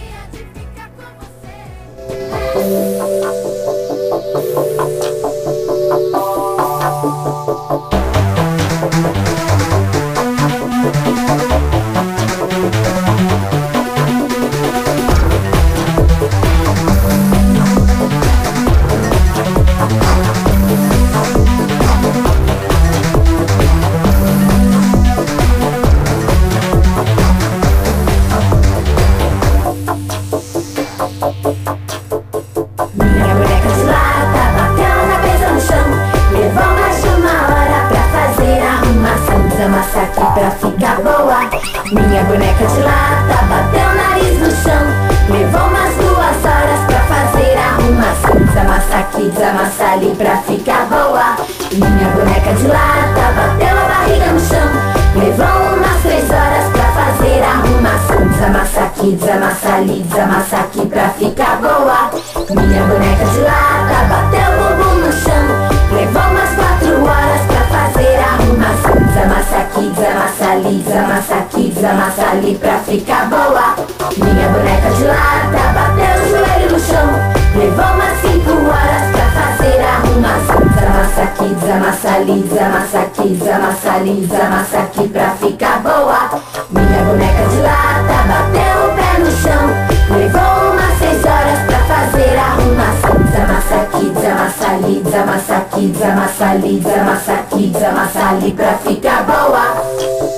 Minha boneca de lata bateu a cabeça no chão. Levou mais de uma hora pra fazer a arrumação. Desamassa aqui pra ficar boa. Minha boneca de lata bateu o nariz no chão. Levou umas duas horas pra fazer a arrumação. Desamassa aqui, desamassa ali pra ficar boa. Minha boneca de lata bateu a barriga no chão. Levou umas três horas pra fazer a arrumação. Desamassa aqui, desamassa ali, desamassa aqui pra ficar boa. Minha boneca de lata bateu o bumbum no chão. Levou umas quatro horas pra fazer a arrumação. Desamassa aqui, desamassa ali, desamassa aqui, desamassa ali pra ficar boa. Minha boneca de lata bateu o joelho no chão. Levou umas cinco horas pra fazer a arrumação. Desamassa aqui, desamassa ali, desamassa aqui, desamassa ali, desamassa aqui pra ficar boa. Minha boneca de lata bateu o pé no chão. Levou umas seis horas pra fazer a arrumação. Desamassa aqui, desamassa ali, desamassa aqui, desamassa ali, desamassa aqui, desamassa ali pra ficar boa.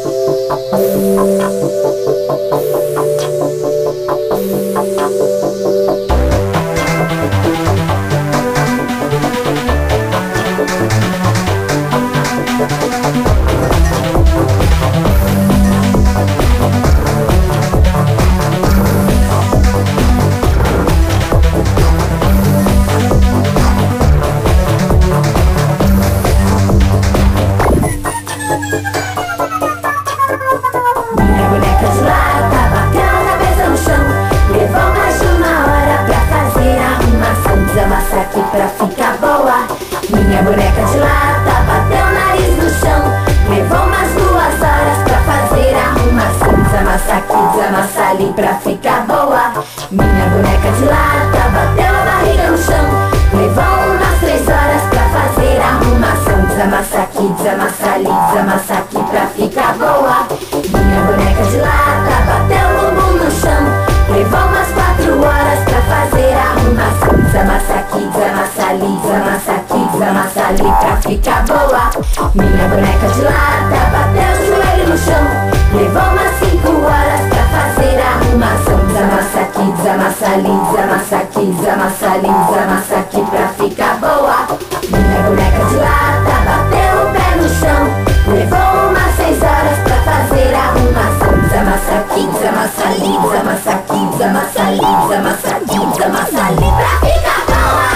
Pra ficar boa. Minha boneca de lata bateu o nariz no chão. Levou umas duas horas pra fazer a arrumação. Desamassa aqui, desamassa ali pra ficar boa. Minha boneca de lata bateu a barriga no chão. Levou umas três horas pra fazer a arrumação. Desamassa aqui, desamassa ali, desamassa aqui pra ficar boa. Minha boneca de lata bateu o bumbum no chão. Levou umas quatro horas pra fazer a arrumação. Desamassa aqui, desamassa ali, desamassa aqui, desamassa ali pra ficar boa. Minha boneca de lata bateu o joelho no chão. Levou umas cinco horas pra fazer a arrumação. Desamassa aqui, desamassa ali, desamassa aqui, desamassa ali, desamassa aqui pra ficar boa. Minha boneca de lata bateu o pé no chão. Levou umas seis horas pra fazer a arrumação. Desamassa aqui, desamassa ali, desamassa aqui, desamassa ali, desamassa aqui, desamassa ali pra ficar boa.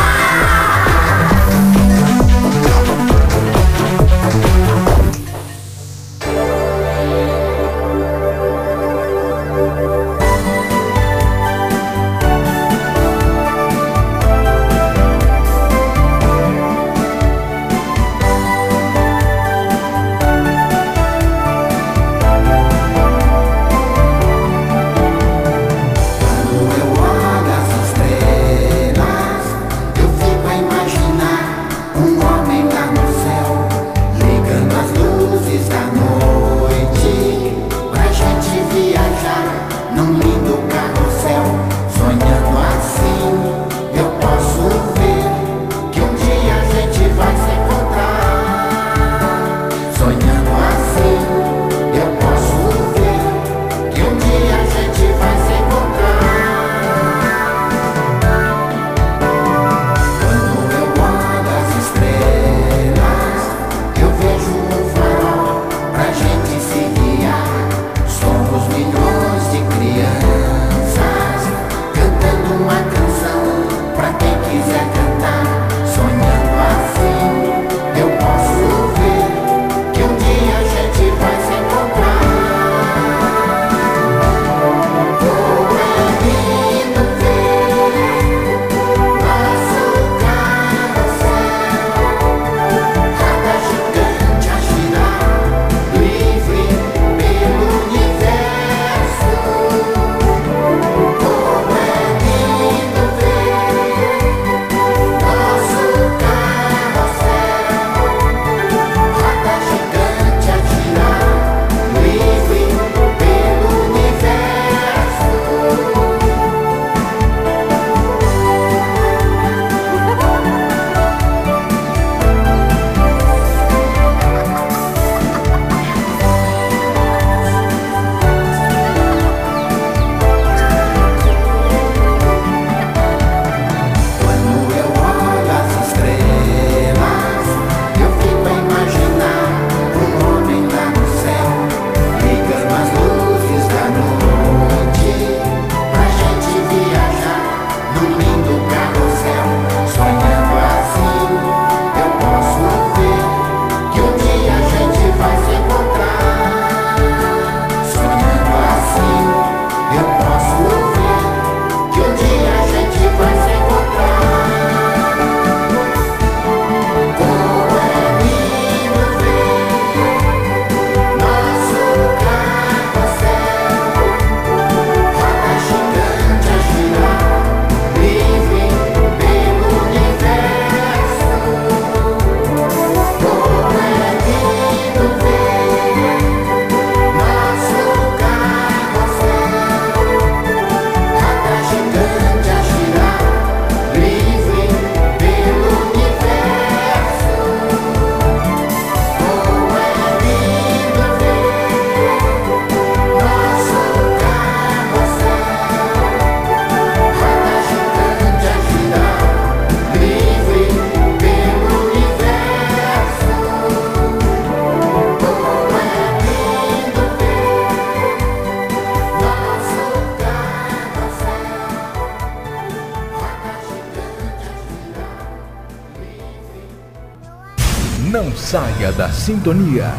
Não saia da sintonia.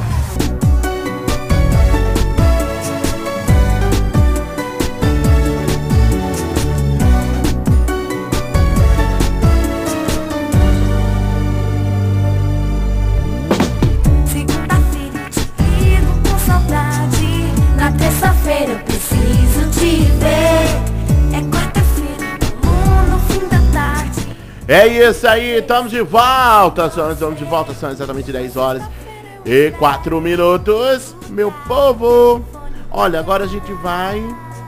Segunda-feira te ligo com saudade. Na terça-feira eu preciso te ver. É quarta-feira, no fim da tarde. É isso aí, estamos de volta, estamos de volta, são exatamente dez horas e quatro minutos, meu povo. Olha, agora a gente vai,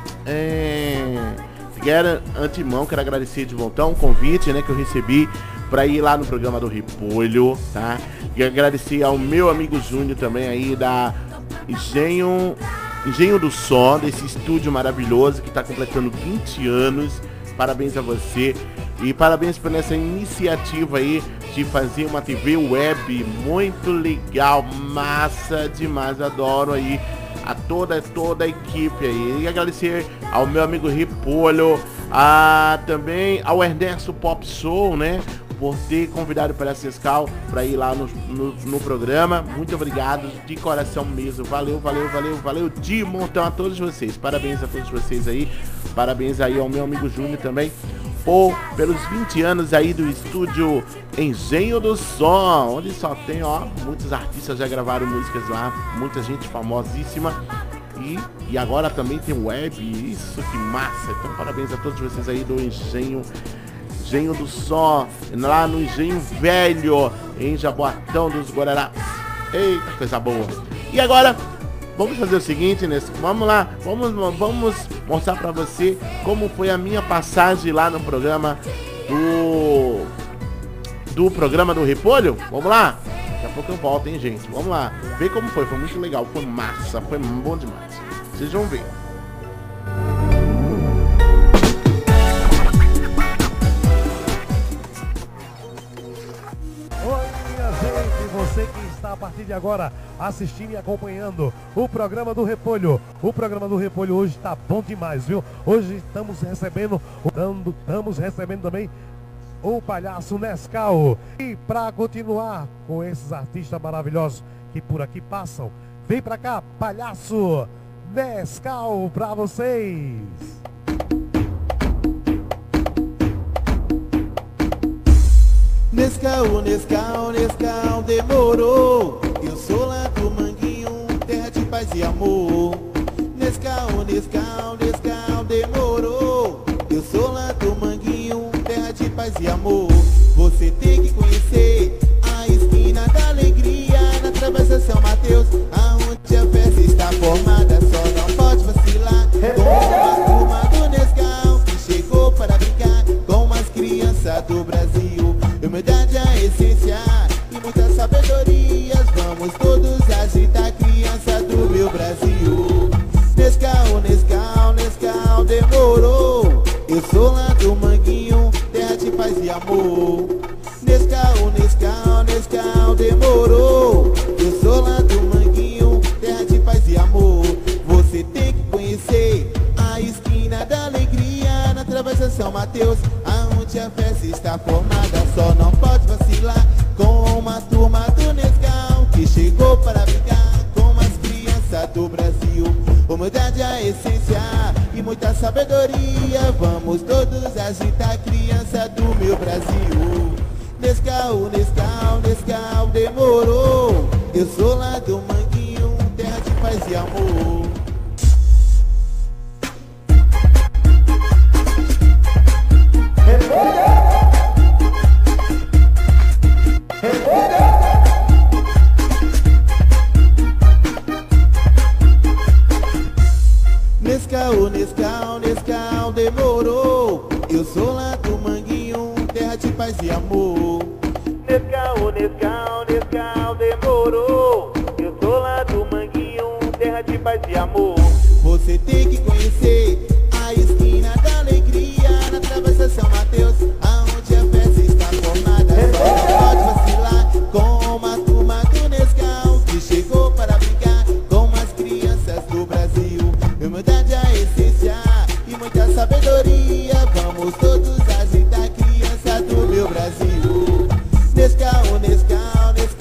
é, quero antemão, quero agradecer de montão o convite, né, que eu recebi para ir lá no programa do Repolho, tá? E agradecer ao meu amigo Júnior também aí da Engenho, Engenho do Som, desse estúdio maravilhoso que está completando vinte anos, parabéns a você. E parabéns por essa iniciativa aí de fazer uma T V web muito legal, massa demais, adoro aí a toda, toda a equipe aí. E agradecer ao meu amigo Repolho, a, também ao Ernesto Pop Show, né, por ter convidado para a Sescal para ir lá no, no, no programa. Muito obrigado de coração mesmo, valeu, valeu, valeu, valeu de montão a todos vocês, parabéns a todos vocês aí, parabéns aí ao meu amigo Júnior também, ou pelos vinte anos aí do estúdio Engenho do Som, onde só tem, ó, muitos artistas já gravaram músicas lá, muita gente famosíssima. E, e agora também tem web, isso que massa. Então parabéns a todos vocês aí do Engenho, Engenho do Som, lá no Engenho Velho, em Jaboatão dos Guararapes. Eita, coisa boa. E agora, vamos fazer o seguinte, Nesco, vamos lá, vamos, vamos mostrar pra você como foi a minha passagem lá no programa do, do programa do Repolho. Vamos lá? Daqui a pouco eu volto, hein, gente? Vamos lá, ver como foi, foi muito legal, foi massa, foi bom demais. Vocês vão ver. Você que está a partir de agora assistindo e acompanhando o programa do Repolho. O programa do Repolho hoje está bom demais, viu? Hoje estamos recebendo, dando, estamos recebendo também o palhaço Nescau. E para continuar com esses artistas maravilhosos que por aqui passam, vem para cá, palhaço Nescau, para vocês. Nescau, Nescau, Nescau, demorou. Eu sou lá do Manguinho, terra de paz e amor. Nescau, Nescau, Nescau, demorou. Eu sou lá do Manguinho, terra de paz e amor. Você tem que conhecer a esquina da alegria, na Travessa São Mateus, aonde a festa está formada, só não pode vacilar. Com a turma do Nescau, que chegou para brincar com as crianças do Brasil. Humildade é a essência e muitas sabedorias. Vamos todos agitar a criança do meu Brasil. Nescau, Nescau, Nescau, demorou. Eu sou lá do Manguinho, terra de paz e amor. Nescau, Nescau, Nescau, demorou. Eu sou lá do Manguinho, terra de paz e amor. Você tem que conhecer a esquina da alegria, na Travessa São Mateus, aonde a festa está formada, só não pode vacilar. Com uma turma do Nescau, que chegou para brincar com as crianças do Brasil. Humildade é a essência e muita sabedoria. Vamos todos agitar a criança do meu Brasil. Nescau, Nescau, Nescau, demorou. Eu sou lá do Manguinho, terra de paz e amor. Nescau, Nescau, Nescau, demorou. Eu sou lá do Manguinho, terra de paz e amor. Nescau, Nescau, Nescau, demorou. Eu sou lá do Manguinho, terra de paz e amor. Você tem que conhecer a esquina da alegria, na Travessa São Mateus, aonde a festa está formada, só não pode vacilar. Com uma turma do Nescau, que chegou para brincar com as crianças do Brasil. Humildade é a essência e muita sabedoria. Vamos todos agitar a criança do meu Brasil. Nescau, Nescau, Nescau.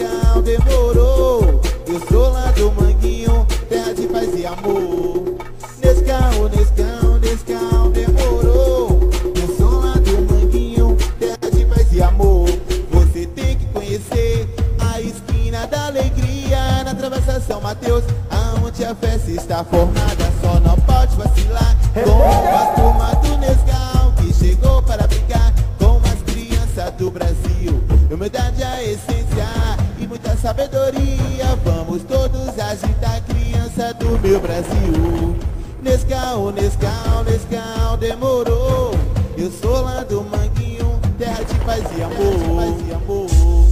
tá formada, só não pode vacilar. Com a turma do Nescau, que chegou para brincar com as crianças do Brasil. Humildade é a essência e muita sabedoria. Vamos todos agitar a criança do meu Brasil. Nescau, Nescau, Nescau, demorou. Eu sou lá do Manguinho, terra de paz e amor, paz e amor.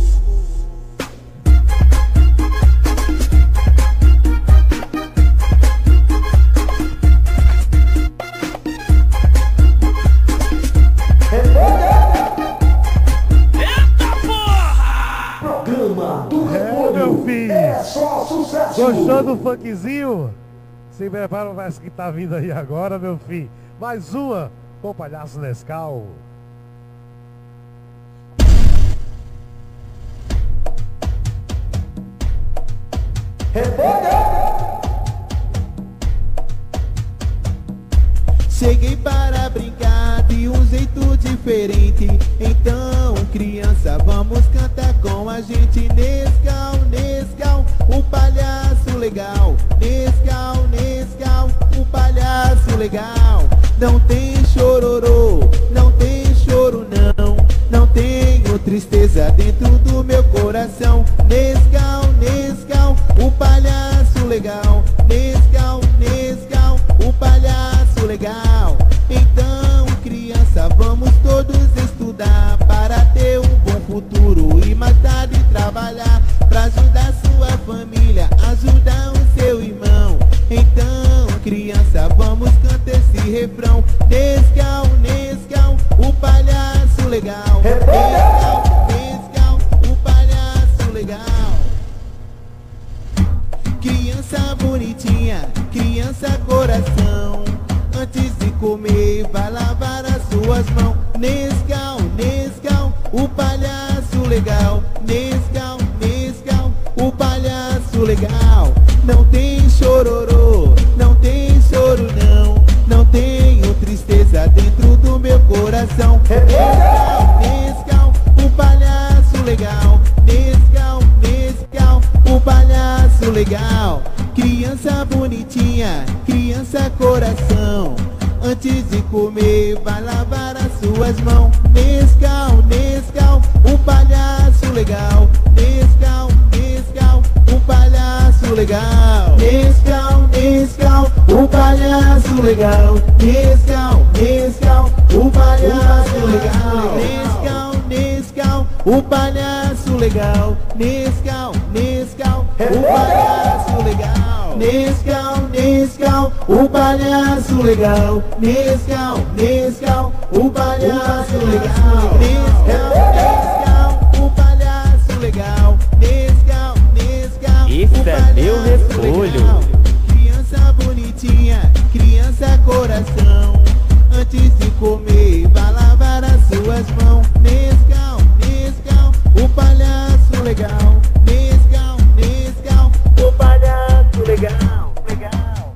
É, meu filho. É só sucesso. Gostou do funkzinho? Se prepara para essa que tá vindo aí agora, meu filho. Mais uma com o Palhaço Nescau. Cheguei para brincar de um jeito diferente. Então, criança, vamos cantar com a gente. Nescau, Nescau, o palhaço legal. Nescau, Nescau, o palhaço legal. Não tem chororô, não tem choro não. Não tenho tristeza dentro do meu coração. Nescau, Nescau, o palhaço legal. Nescau, Nescau, o palhaço legal. Então, criança, vamos todos estudar para ter um bom futuro e mais tarde trabalhar para ajudar sua família, ajudar o seu irmão. Então, criança, vamos cantar esse refrão. Nescau, Nescau, o palhaço legal. Nescau, Nescau, o palhaço legal. Criança bonitinha, criança coração. Antes de comer, vai lavar as suas mãos. Nescau, Nescau, o palhaço legal. Nescau, Nescau, o palhaço legal. Não tem chororô, não tem choro não. Não tenho tristeza dentro do meu coração. Nescau, Nescau, o palhaço legal. Nescau, Nescau, o palhaço legal. Criança bonitinha, criança coração. Antes de comer, vai lavar as suas mãos. Nescau, Nescau, o palhaço legal. Nescau, Nescau, o palhaço legal. Nescau, Nescau, o palhaço legal. Nescau, Nescau, o palhaço legal. Nescau, Nescau, o palhaço legal. Nescau, Nescau, o palhaço legal. Nescau, Nescau, o palhaço legal. Nescau, Nescau, o palhaço legal. Nescau, Nescau, o palhaço legal. Nescau, Nescau, Isso é meu repolho. Criança bonitinha, criança coração. Antes de comer, vai lavar as suas mãos. Nescau, Nescau, o palhaço legal. Nescau, Nescau, o palhaço legal. Legal.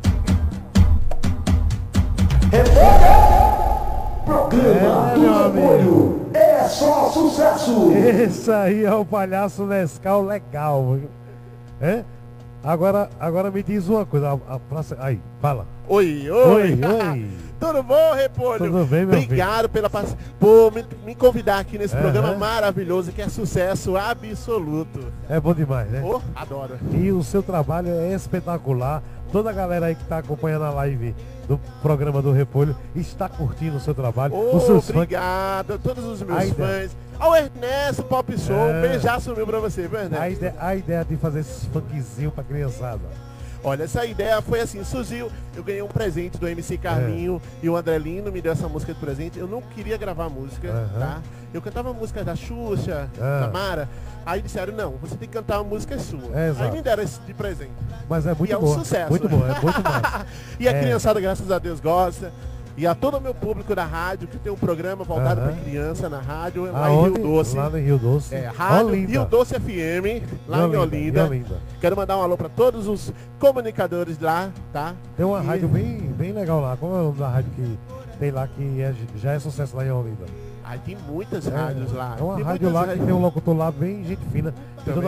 Programa É, do Repolho. É só sucesso. Esse aí é o Palhaço Nescau legal. É? Agora, agora me diz uma coisa. A, a praça... Aí, fala. Oi, oi. Oi, oi. Tudo bom, Repolho? Tudo bem, meu Obrigado filho? pela paci- por me, me convidar aqui nesse Uhum. programa maravilhoso que é sucesso absoluto. É bom demais, né? Oh, adoro. E o seu trabalho é espetacular. Toda a galera aí que está acompanhando a live do programa do Repolho está curtindo o seu trabalho. Oh, os seus obrigado a todos os meus A ideia- fãs. Ao Ernesto Pop Show, É. um beijar sumiu pra você, viu, Ernesto? A ideia, a ideia de fazer esses funkzinhos pra criançada. Olha, essa ideia foi assim, surgiu, eu ganhei um presente do M C Carlinho e o André Lino me deu essa música de presente. Eu não queria gravar a música, Aham. tá? Eu cantava músicas da Xuxa, Ah. da Mara. Aí disseram, não, você tem que cantar uma música sua. É, exato. Aí me deram esse de presente. Mas é muito e é um boa. sucesso. Muito bom, é muito massa. E a É. criançada, graças a Deus, gosta. E a todo o meu público da rádio, que tem um programa voltado Aham. para criança na rádio, lá Aonde? em Rio Doce. Lá no Rio Doce. É, rádio Olinda. Rio Doce F M, lá Em em Olinda, Olinda. em Olinda. Quero mandar um alô para todos os comunicadores lá, tá? Tem uma E- rádio bem, bem legal lá. Como é o nome da rádio que tem lá que é- já é sucesso lá em Olinda? Aí tem muitas É, rádios lá. É uma tem rádio muitas lá que rádios. tem um locutor lá bem gente fina. Tem Também. toda,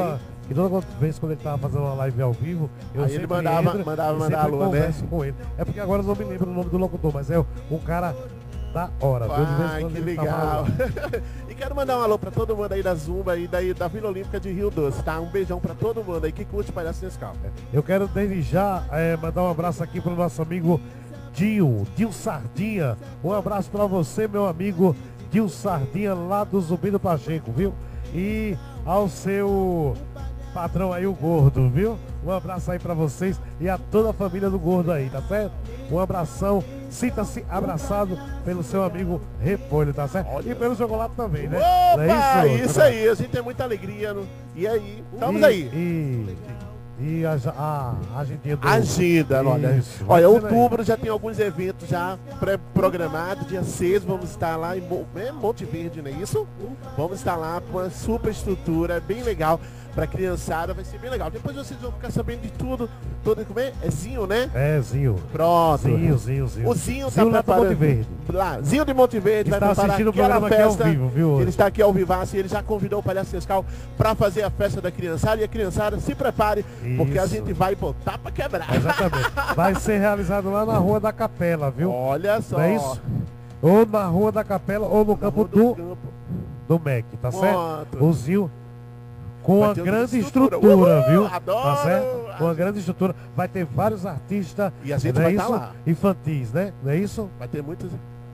que toda vez quando ele tava fazendo uma live ao vivo, eu Aí sempre ele mandava- entro mandava e mandar sempre alô, né? converso com ele. É porque agora eu não me lembro o nome do locutor, mas é um cara da hora. viu? De vez em Ai, quando que ele tá legal. falando. E quero mandar um alô pra todo mundo aí da Zumba e daí da Vila Olímpica de Rio Doce, tá? Um beijão pra todo mundo aí que curte Palhaço Nescau. Eu quero desde já é, mandar um abraço aqui pro nosso amigo Dil, Dil Sardinha. Um abraço pra você, meu amigo Dil Sardinha, lá do Zumbi do Pacheco, viu? E ao seu patrão aí, o Gordo, viu? Um abraço aí pra vocês e a toda a família do Gordo aí, tá certo? Um abração, sinta-se abraçado pelo seu amigo Repolho, tá certo? E pelo chocolate também, né? Não Opa, é isso, aí, a gente tem muita alegria. No... E aí, estamos E- aí. E, e a, a, a agenda do... Agenda, olha. Isso, Olha, vai dizendo aí. outubro já tem alguns eventos já pré-programados. Dia seis vamos estar lá em Mo- é Monte Verde, não é isso? Vamos estar lá com uma super estrutura, bem legal. Pra criançada, vai ser bem legal. Depois vocês vão ficar sabendo de tudo. Todo, como é? É Zinho, né? É, Zinho. Pronto. Zinho, Zinho, Zinho. O Zinho, Zinho tá lá do preparando. Monte Verde. Lá, Zinho de Monte Verde vai Está preparar assistindo o aquela programa aqui ao festa. vivo, viu, hoje? Ele está aqui ao vivaço e ele já convidou o Palhaço Nescau pra fazer a festa da criançada. E a criançada se prepare, porque a Isso. gente vai botar pra quebrar. Exatamente. Vai ser realizado lá na Rua da Capela, viu? Olha só. Não é isso? Ou na Rua da Capela ou no campo do, do M E C, tá certo? Pronto. O Zinho com Vai uma ter outra grande estrutura. estrutura, Uhul, viu? adoro! Tá certo? Com uma grande estrutura. Vai ter vários artistas, E a gente não é vai tá isso? lá. Infantis, né? Não é isso? Vai ter muitos.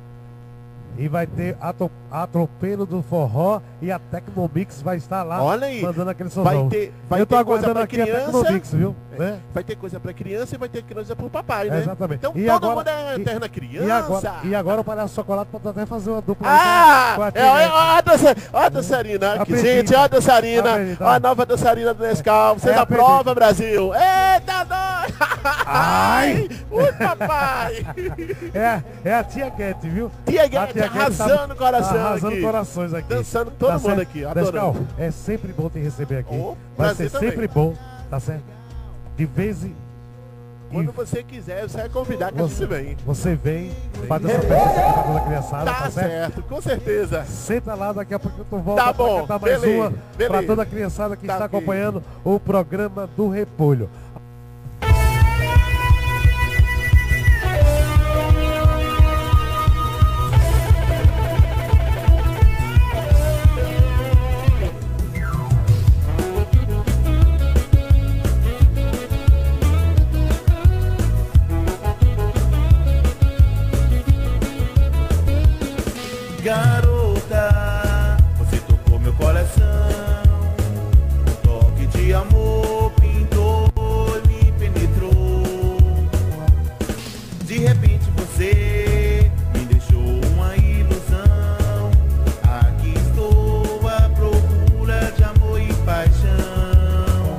E vai ter ato- atropelo do forró e a Tecnomix vai estar lá Olha aí, mandando aquele som. vai ter, vai Eu tô ter coisa aguardando pra aqui a criança, Tecnomix, viu? É, Né? vai ter coisa pra criança e vai ter coisa pro papai, né? É, exatamente. Então E todo agora- mundo é e- eterna criança. E agora, e agora o Palhaço Chocolate pode até fazer uma dupla Ah! aí com a, com a É, Tia ó, a, dança, ó a dançarina aqui, Aprendi. gente, ó a dançarina, Aprendi, tá. ó a nova dançarina do Nescau. Vocês É, aprovam, aprendi. Brasil? Eita, nós! Ai! Ui, papai! É, é a Tia Guete, viu? Tia A Guete Guete arrasando o coração arrasando aqui. corações aqui. Dançando todo Tá mundo certo? aqui, adorando. Nescau, é sempre bom te receber aqui. Oh, Vai prazer ser também. sempre bom, tá certo? De vez em Quando você quiser, você vai convidar que a você, gente vem. você vem, faz essa festa aqui pra toda a criançada, Tá tá certo? certo, com certeza. Senta lá, daqui a pouco tu volta Tá pra bom, cantar mais beleza, uma beleza. pra toda a criançada que Tá está aqui. acompanhando o programa do Repolho. Garota, você tocou meu coração. Um toque de amor pintou, me penetrou. De repente você me deixou uma ilusão. Aqui estou à procura de amor e paixão.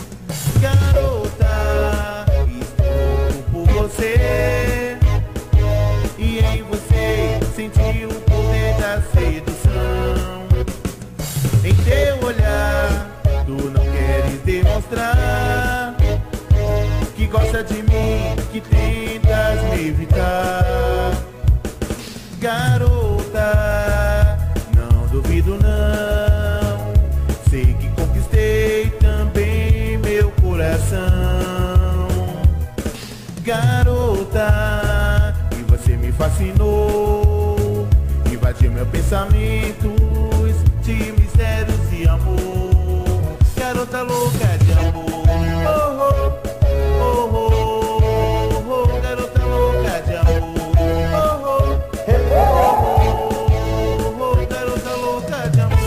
Garota, estou por você. E em você senti o poder da sedução. Em teu olhar, tu não queres demonstrar que gosta de mim, que tentas me evitar. Garota, não duvido não. Sei que conquistei também meu coração. Garota, e você me fascinou, invadiu meu pensamento de mistérios e amor. Garota louca de amor. Oh, oh, oh, oh, oh, garota louca de amor. Oh, oh, oh, oh, oh, garota louca de amor.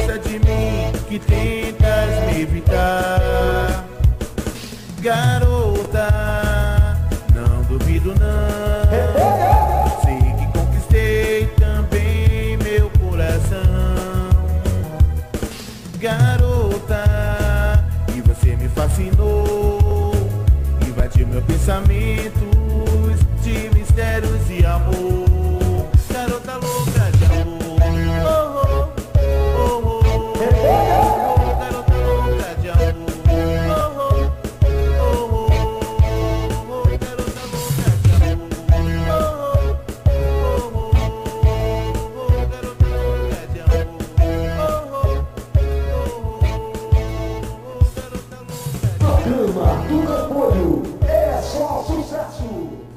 gosta de mim, que tentas me evitar. Garota, não duvido não. Sei que conquistei também meu coração. Garota, e você me fascinou, invadiu meu pensamento de mistérios e amor. Garota louca de amor. Oh, oh, oh, oh, oh. Garota louca de amor. Oh, oh, oh, oh, oh. Garota louca de amor. Oh, oh, oh, oh, oh. Garota louca de amor. Oh, Programa do Repolho é só sucesso.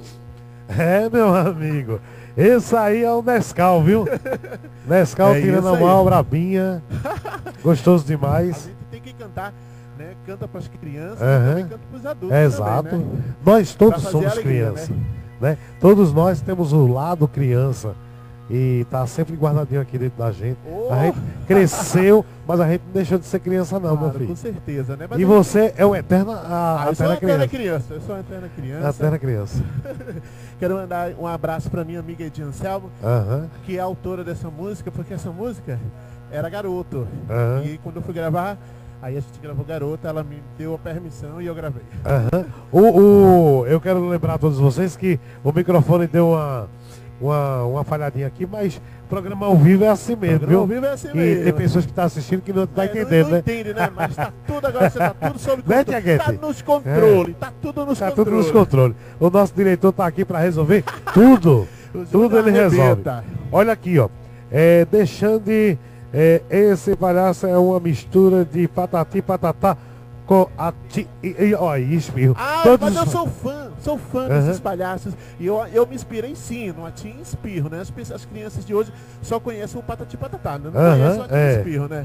É, meu amigo, esse aí é o Nescau, viu? Nescau É tirando a isso aí. mão, brabinha. Gostoso demais. A gente tem que cantar, né? Canta pras crianças, Aham. e também canta pros adultos. É, também, exato. né? Nós Pra todos fazer somos alegria, criança. né? Né? Todos nós temos o lado criança. E tá sempre guardadinho aqui dentro da gente. Oh! A gente cresceu, mas a gente não deixou de ser criança não, meu Claro, filho. com certeza, né? Mas E eu- você é o eterna, a, Ah, a eu sou uma eterna eterna criança. criança, eu sou uma eterna criança. A eterna criança. Quero mandar um abraço pra minha amiga Edinha Anselmo, Aham. que é a autora dessa música, porque essa música era Garoto. Aham. E quando eu fui gravar, aí a gente gravou Garoto, ela me deu a permissão e eu gravei. Aham. O, o, eu quero lembrar a todos vocês que o microfone deu uma, uma, uma falhadinha aqui, mas o programa ao vivo é assim mesmo, Programa viu? ao vivo é assim e mesmo. tem pessoas que estão assistindo que não estão É, entendendo, não, né? não entende, né? Mas tá tudo agora, você tá tudo sob Né, controle. Tia Tá Guete? nos controles, É. tá tudo nos Tá controles. tudo nos controles. O nosso diretor tá aqui para resolver tudo. O tudo ele Júnior resolve. arrebenta. Olha aqui, ó. É, deixando de... é, esse palhaço é uma mistura de patati patatá com a ti... E, e, ó, e espirro. Ah, Todos mas eu os- sou fã, sou fã Aham. desses palhaços. E eu, eu me inspirei sim no Atim e Espirro, né? As, pessoas- as crianças de hoje só conhecem o Patati Patatá, né? Não Aham, conhecem o Atim é. e Espirro, né?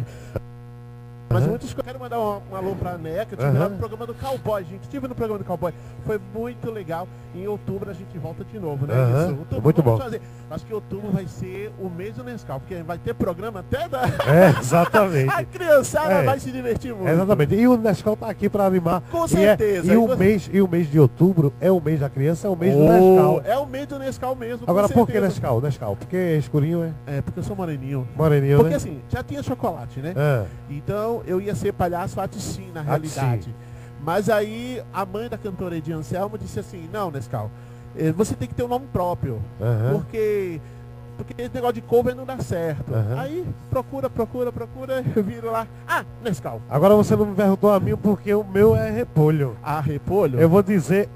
Mas Aham. muitos, eu quero mandar um, um alô pra Neca, eu tive lá Aham. no programa do Cowboy, gente, estive no programa do Cowboy, foi muito legal. Em outubro a gente volta de novo, né? Aham, Isso, outubro, muito vamos bom. fazer. Acho que outubro vai ser o mês do Nescau, porque vai ter programa até da... É, exatamente. A criançada É. vai se divertir muito. Exatamente. E o Nescau tá aqui para animar. Com E é- certeza. E, E o você- mês, e o mês de outubro é o mês da criança, é o mês do Oh, Nescau. é o mês do Nescau mesmo. com Agora, por que certeza. Nescau? Nescau? Porque é escurinho, é? É, porque eu sou moreninho. Moreninho, Porque né? assim, já tinha chocolate, né? Ah. Então eu ia ser palhaço Aticim, na Aticim. realidade. Mas aí a mãe da cantora Edinha Anselmo disse assim, não, Nescau, eh, você tem que ter um nome próprio. Aham. Porque, porque esse negócio de cover não dá certo. Aham. Aí procura, procura, procura, eu viro lá. Ah, Nescau. Agora você não me perguntou a mim porque o meu é repolho. Ah, repolho? Eu vou dizer.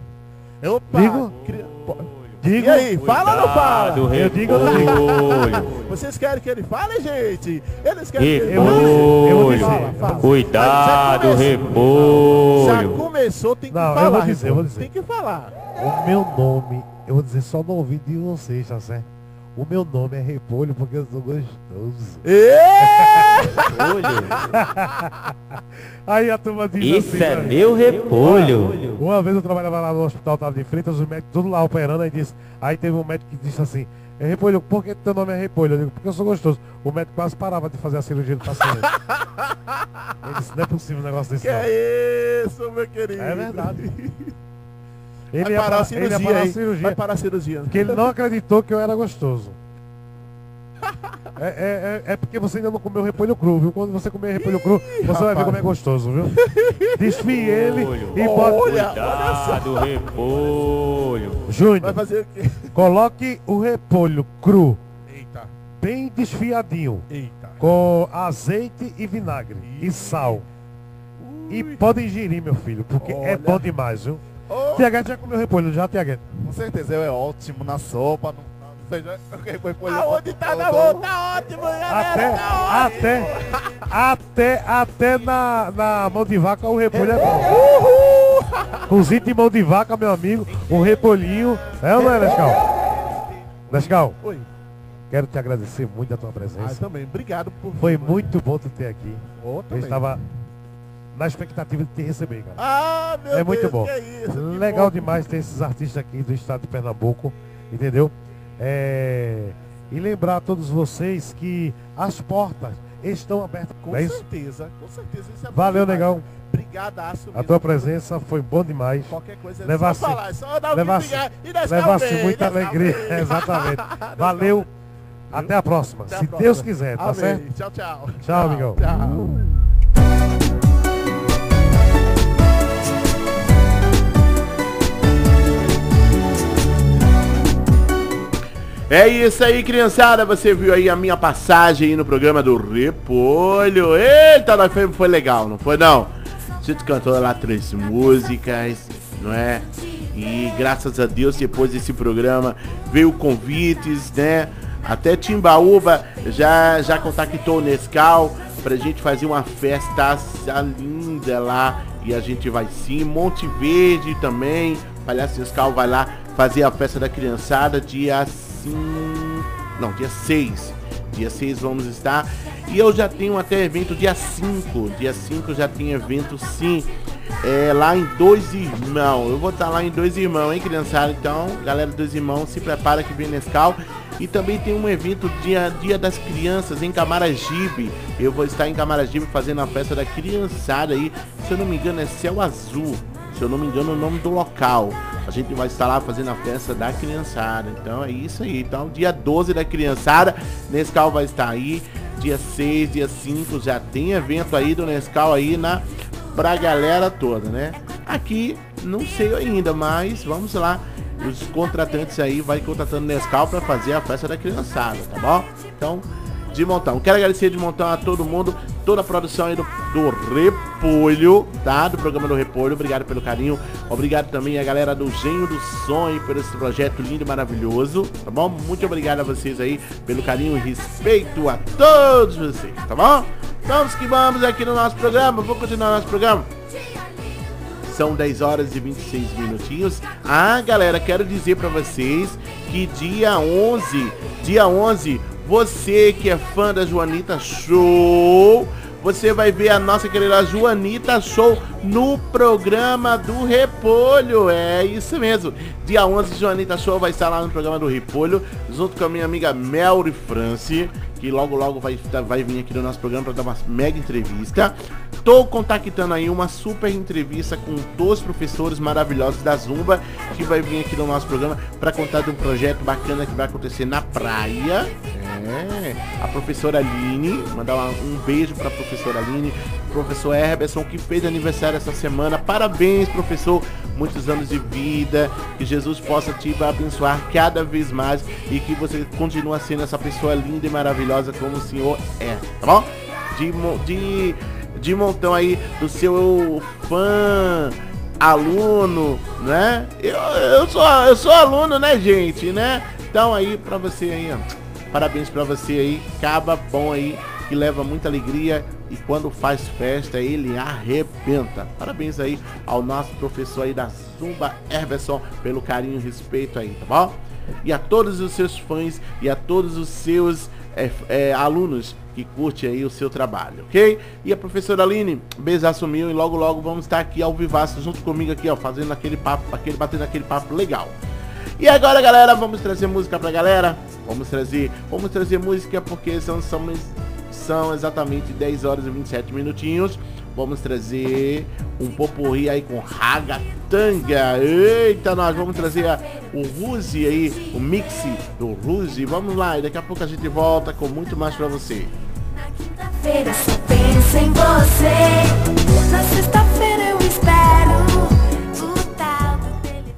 Opa, Digo? cri- po- Digo? E aí, fala ou não fala? Cuidado, Eu digo ou não digo? Vocês querem que ele fale, gente? Eles querem que ele Eu vou fale? dizer, eu vou dizer. Fala, fala. Cuidado, Mas já começou. Já repolho. começou, tem que Não, eu falar. vou dizer, eu vou repolho. dizer. Tem que falar. O meu nome, eu vou dizer só no ouvido de vocês, tá certo? O meu nome é Repolho porque eu sou gostoso. Aí a turma diz Isso assim, é né? meu repolho. Olha, uma vez eu trabalhava lá no hospital Otávio de Freitas, os médicos tudo lá operando, aí disse, aí teve um médico que disse assim, é Repolho, por que teu nome é Repolho? Eu digo, porque eu sou gostoso. O médico quase parava de fazer a cirurgia do paciente. Ele disse, não é possível um negócio desse Que não. é isso, meu querido? É verdade. Vai Ele ia parar a parar- ele ia cirurgia, parar a hein? cirurgia. Vai parar a cirurgia. Porque ele não acreditou que eu era gostoso. É, é, é, é porque você ainda não comeu repolho cru, viu? Quando você comer repolho cru, você vai ver rapaz. como é gostoso, viu? Desfie ele e bota... Olha, Cuidado, repolho. Vai Júnior, fazer o quê? coloque o repolho cru, Eita, bem desfiadinho, eita. com azeite e vinagre e sal. E pode ingerir, meu filho, porque é Olha. bom demais, viu? Oh, Tiaguete já comeu repolho, já, Tiaguete? Com certeza, é ótimo na sopa, no, não seja, aonde tá na mão, tá ótimo, galera, Até, tá até, até, até na, na mão de vaca o repolho é bom. Uhul! Cozido de mão de vaca, meu amigo, um repolhinho. É ou não é, Nescau? Nescau, Oi. quero te agradecer muito a tua Ah, presença. também, obrigado por... Foi muito bom te ter aqui. Oh, Eu também. estava na expectativa de te receber, cara. Ah, meu É muito Deus, bom. que é isso? Que Legal bom. demais ter esses artistas aqui do estado de Pernambuco, entendeu? É, E lembrar a todos vocês que as portas estão abertas. Com Não é isso? certeza, com certeza. Isso é bom Valeu, demais. negão. Brigadaço A mesmo. tua presença foi bom demais. Qualquer coisa é levasse, só falar, é só dar o levasse, grito e descer levasse o bem, muita descer o alegria. bem. Exatamente. Valeu. Até a próxima. Até a Se próxima. Deus quiser, tá Amém. certo? Tchau, tchau. Tchau, amigão. Tchau. É isso aí, criançada. Você viu aí a minha passagem aí no programa do Repolho. Eita, nós foi, foi legal, não foi não? A gente cantou lá três músicas, não é? E graças a Deus, depois desse programa, veio convites, né? Até Timbaúba já, já contactou o Nescau pra gente fazer uma festa linda lá. E a gente vai sim. Monte Verde também. Palhaço Nescau vai lá fazer a festa da criançada dia cinco. Não, dia seis. Dia seis vamos estar. E eu já tenho até evento dia cinco. Dia cinco já tem evento sim. É, lá em Dois Irmãos. Eu vou estar lá em Dois Irmãos, hein, criançada? Então, galera Dois Irmãos, se prepara que vem Nescau. E também tem um evento dia, dia das Crianças em Camaragibe. Eu vou estar em Camaragibe fazendo a festa da criançada aí. Se eu não me engano é Céu Azul. Se eu não me engano o nome do local. A gente vai estar lá fazendo a festa da criançada. Então é isso aí. Então dia doze da criançada, Nescau vai estar aí. Dia seis, dia cinco já tem evento aí do Nescau aí na... pra galera toda, né? Aqui, não sei ainda, mas vamos lá. Os contratantes aí vai contratando Nescau pra fazer a festa da criançada, tá bom? Então, de montão. Quero agradecer de montão a todo mundo, toda a produção aí do, do Repolho, tá? Do programa do Repolho. Obrigado pelo carinho. Obrigado também a galera do Genho do Som aí por esse projeto lindo e maravilhoso, tá bom? Muito obrigado a vocês aí pelo carinho e respeito a todos vocês, tá bom? Vamos que vamos aqui no nosso programa. Vou continuar nosso programa. São dez horas e vinte e seis minutinhos. Ah, galera, quero dizer pra vocês que dia onze, dia onze, você que é fã da Joanita Show, você vai ver a nossa querida Joanita Show no programa do Repolho. É isso mesmo. Dia onze, Joanita Show vai estar lá no programa do Repolho, junto com a minha amiga Melry France, que logo logo vai, vai vir aqui no nosso programa para dar uma mega entrevista. Tô contactando aí uma super entrevista com dois professores maravilhosos da Zumba, que vai vir aqui no nosso programa para contar de um projeto bacana que vai acontecer na praia. É, a professora Aline, mandar uma, um beijo para a professora Aline, professor Herberson, que fez aniversário essa semana. Parabéns, professor, muitos anos de vida, que Jesus possa te abençoar cada vez mais e que você continue sendo essa pessoa linda e maravilhosa como o senhor é, tá bom? De, de, de montão aí do seu fã, aluno, né? Eu, eu, sou, eu sou aluno, né, gente, né? Então aí pra você aí, ó, parabéns pra você aí, caba bom aí, que leva muita alegria e quando faz festa ele arrebenta. Parabéns aí ao nosso professor aí da Zumba, Herberson, pelo carinho e respeito aí, tá bom? E a todos os seus fãs e a todos os seus é, é, alunos que curte aí o seu trabalho, ok? E a professora Aline, beijaço meu, e logo logo vamos estar aqui ao vivaço junto comigo aqui, ó, fazendo aquele papo, aquele, batendo aquele papo legal. E agora, galera, vamos trazer música pra galera. Vamos trazer, vamos trazer música porque são, são, são exatamente dez horas e vinte e sete minutinhos. Vamos trazer um popurrí aí com ragatanga. Eita, nós vamos trazer a, o Ruzi aí, o mix do Ruzi. Vamos lá, e daqui a pouco a gente volta com muito mais pra você. Na quinta-feira só penso em você. Na sexta-feira eu espero o tal do telefone.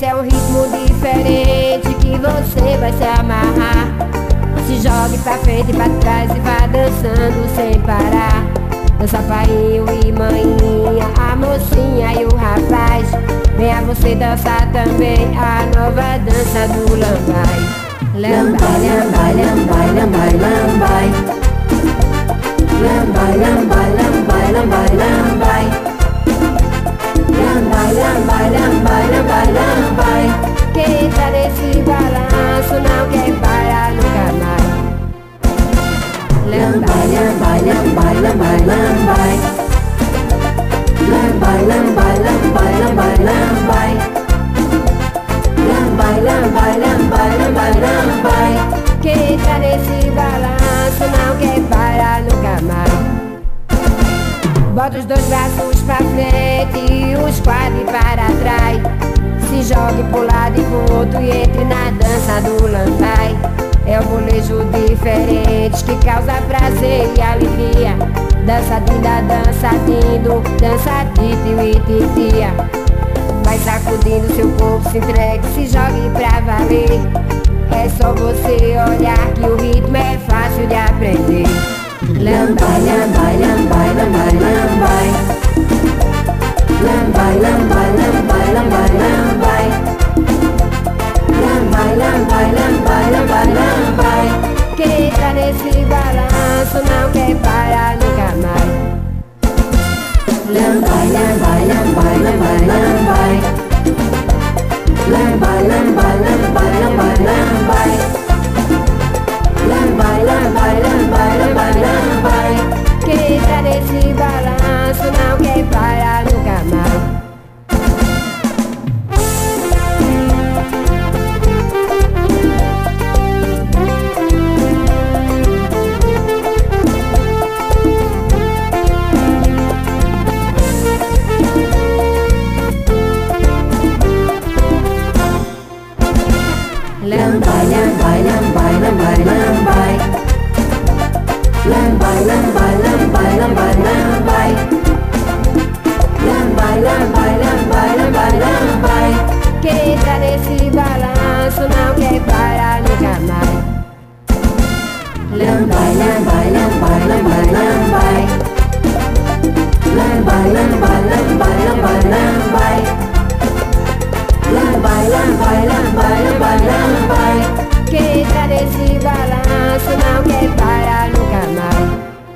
Esse é um ritmo diferente que você vai se amarrar. Se jogue pra frente e pra trás e vá dançando sem parar. Dança pai e maninha, a mocinha e o rapaz. Venha você dançar também a nova dança do lambai. Lambai, lambai, lambai, lambai, lambai. Lambai, lambai, lambai, lambai, lambai. Lambai, lambai, lambai, lambai, lambai. Quem tá nesse balanço não quer parar nunca mais. Lambai, lambai, lambai, lambai, lambai. Lambai, lambai, lambai, lambai, lambai. Lambai, lambai, lambai, lambai, lambai. Quem tá nesse balanço não quer parar nunca mais. Bota os dois braços pra frente e os quadris para trás. Se jogue pro lado e pro outro e entre na dança do lambai. É um molejo diferente que causa prazer e alegria. Dança dinda, dança dindo, dança titio e titia. Vai sacudindo seu corpo, se entregue, se jogue pra valer. É só você olhar que o ritmo é fácil de aprender. Lambai, lambai, lambai, lambai, lambai. Lambai, lambai, lambai, lambai, lambai. Lambai, lambai, lambai, lambai, lambai. Quem tá nesse balanço não quer parar nunca mais. Lambai, lambai, lambai, lambai, lambai. Lambai, lambai, lambai, lambai, lambai. Lambai, lambai, lambai, lambai, lambai. Quem tá nesse balanço não quer parar nunca mais. Lambai, lambai, lambai, lambai, lambai. Lambai, lambai, lambai, lambai, lambai. Lambai, lambai, lambai, lambai, lambai. Quem tá nesse balanço não quer parar nunca mais. Lambai, lambai, lambai, lambai, lambai. Lambai, lambai, lambai, lambai, lambai. Lambai, lambai, lambai, lambai, lambai. Quem tá nesse balanço não quer parar nunca mais.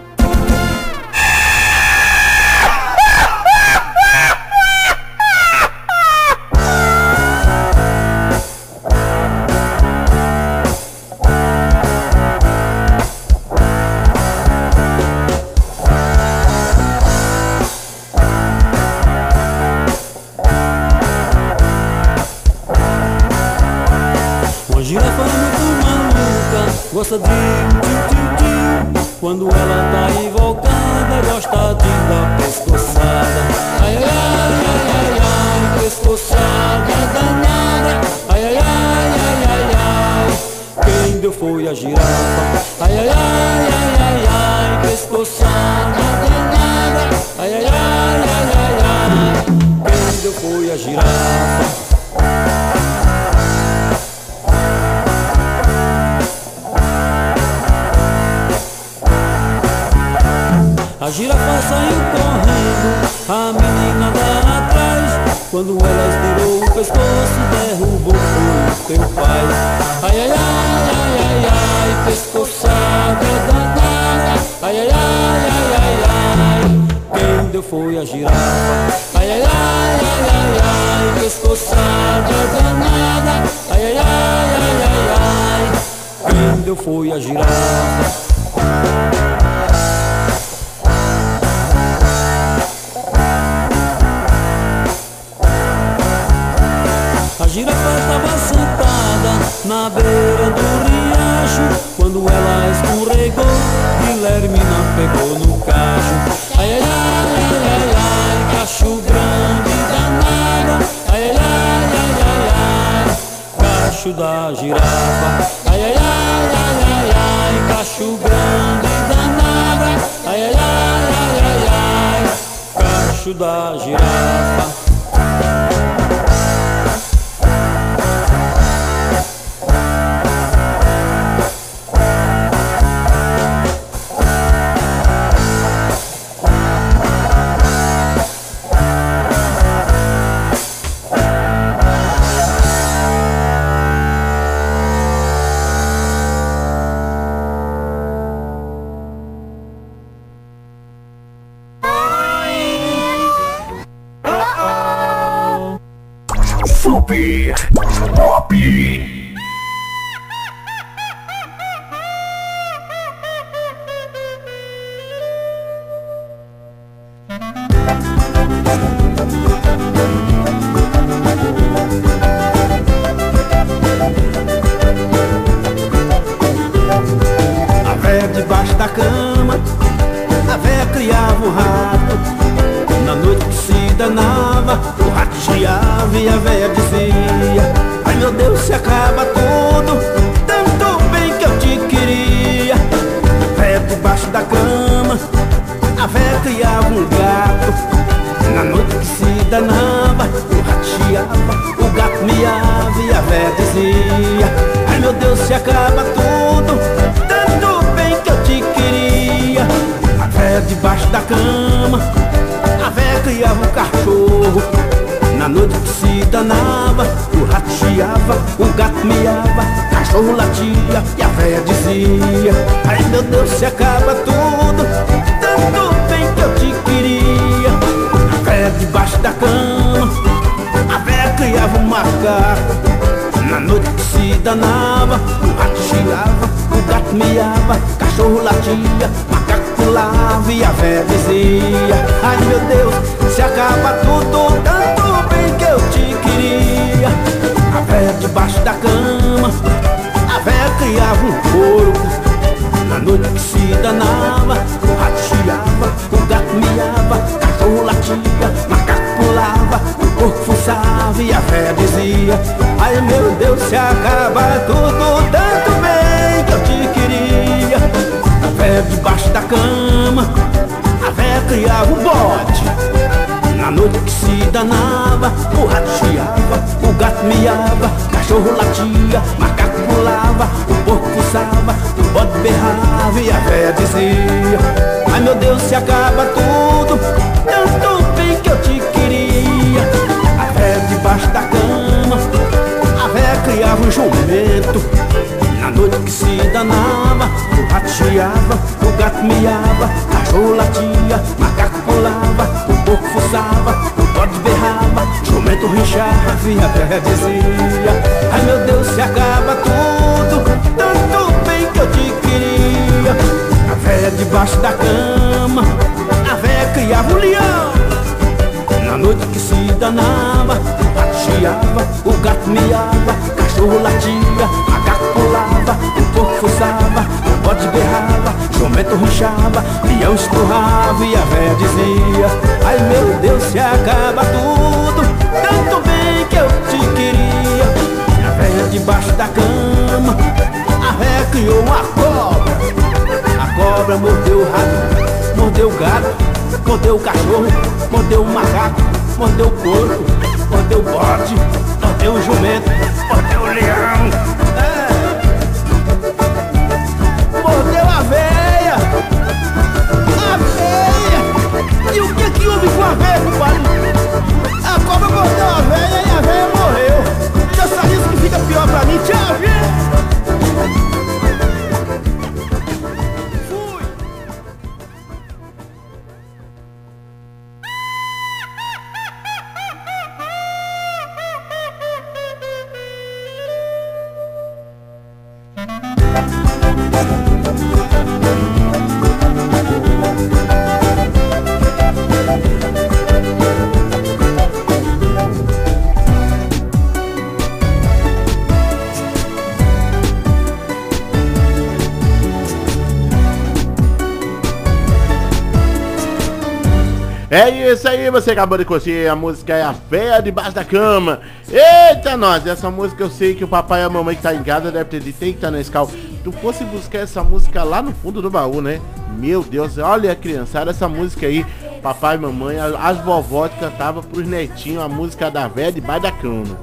Gosta de tio-tio-tio. Quando ela tá invocada, gosta de dar pescoçada. Ai, ai, ai, ai, ai, ai, pescoçada danada. Ai, ai, ai, ai, ai, ai, quem deu foi a girafa. Ai, ai, ai, ai, ai, ai, pescoçada danada. Ai, ai, ai, ai, ai, ai, quem deu foi a girafa. A girafa saiu correndo, a menina lá atrás. Quando ela estirou o pescoço, derrubou foi teu pai. Ai, ai, ai, ai, ai, ai, pescoçada danada. Ai, ai, ai, ai, ai, ai, quem deu foi a girafa. Ai, ai, ai, ai, ai, ai, pescoçada danada. Ai, ai, ai, ai, ai, ai, quem deu foi a girafa. A girafa estava sentada na beira do riacho. Quando ela escorregou, Guilherme não pegou no cacho. Ai, ai, ai, ai, ai, ai, cacho grande danado. Ai, ai, ai, ai, ai, ai, cacho da girafa. Ai, ai, ai, ai, ai, ai, cacho grande danada. Ai, ai, ai, ai, ai, ai, cacho da girafa. Super Pop. A véia debaixo da cama, a véia criava um rato. Na noite que se danava, o rato chiava e a véia dizia: ai meu Deus, se acaba tudo, tanto bem que eu te queria. A véia debaixo da cama, a véia criava um gato. Na noite que se danava, o rato chiava, o gato miava e a véia dizia: ai meu Deus, se acaba tudo, tanto bem que eu te queria. A véia debaixo da cama, a véia criava um cachorro. Na noite que se danava, o rato chiava, o gato miava, cachorro latia e a véia dizia: ai meu Deus, se acaba tudo, tanto bem que eu te queria. A véia debaixo da cama, a véia criava um macaco. Na noite que se danava, o rato chiava, o gato miava, cachorro latia, macaco pulava e a véia dizia: ai meu Deus, se acaba tudo, tanto bem que eu te queria. A véia debaixo da cama, a véia criava um porco. Na noite que se danava, o rato chiava, o gato miava, cachorro latia, macaco pulava, o porco fuçava e a véia dizia: ai meu Deus, se acaba tudo, tanto bem que eu te queria. A véia debaixo da cama, a véia criava um bode. Na noite que se danava, o rato chiava, o gato miava, cachorro latia, macaco pulava, o porco fuçava, o bode berrava e a véia dizia: ai meu Deus, se acaba tudo, tanto bem que eu te queria. A véia debaixo da cama, a véia criava um jumento. Na noite que se danava, o rato chiava, o gato miava, cachorro latia, macaco pulava, o porco fuçava, o bode berrava, jumento rinchava e a véia dizia: ai meu Deus, se acaba tudo, tanto bem que eu te queria. A véia debaixo da cama, a véia criava um leão. Na noite que se danava, o rato chiava, o gato miava, cachorro latia, macaco pulava, o porco fuçava, o bode berrava, jumento rinchava, leão esturrava e a véia dizia: ai meu Deus, se acaba tudo, tanto bem que eu te queria. A véia debaixo da cama, a véia criou uma cobra. A cobra mordeu o rato, mordeu o gato, mordeu o cachorro, mordeu o macaco, mordeu o porco, mordeu o bode, mordeu o jumento, mordeu o leão. É. Mordeu a véia, a véia. E o que que houve com a véia, compadre? A cobra mordeu a véia e a véia morreu. Já sabe isso que fica pior pra mim. Tchau, gente. É isso aí, você acabou de curtir, a música é A Véia Debaixo da Cama. Eita nós, essa música eu sei que o papai e a mamãe que tá em casa deve ter dito: eita Nescau, tu fosse buscar essa música lá no fundo do baú, né? Meu Deus, olha a criançada, essa música aí, papai e mamãe, as vovós cantavam pros netinhos a música da Véia Debaixo da Cama.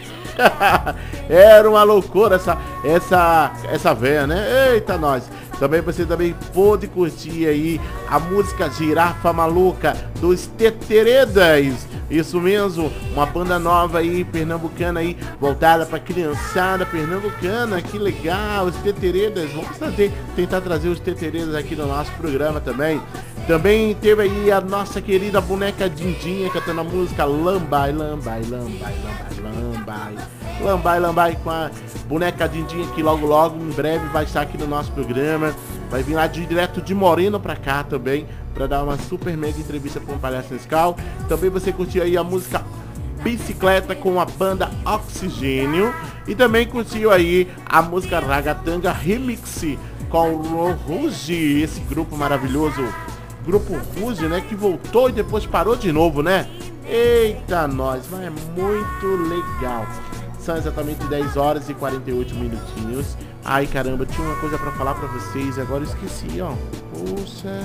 Era uma loucura essa, essa, essa véia, né? Eita nós. Também você também pôde curtir aí a música Girafa Maluca dos Teteredas. Isso mesmo, uma banda nova aí, pernambucana aí, voltada pra criançada pernambucana. Que legal, os Teteredas. Vamos fazer, tentar trazer os Teteredas aqui no nosso programa também. Também teve aí a nossa querida boneca Dindinha cantando a música Lambai, Lambai, Lambai, Lambai, Lambai. Lambai, Lambai com a boneca Dindinha que logo, logo, em breve vai estar aqui no nosso programa. Vai vir lá de, direto de Moreno pra cá também, pra dar uma super mega entrevista com o Palhaço Nescau. Também você curtiu aí a música Bicicleta com a banda Oxigênio. E também curtiu aí a música Ragatanga Remix com o Ruge, esse grupo maravilhoso. Grupo Ruge, né, que voltou e depois parou de novo, né? Eita, nós, mas é muito legal. São exatamente dez horas e quarenta e oito minutinhos. Ai, caramba, tinha uma coisa pra falar pra vocês, agora eu esqueci, ó. Poxa.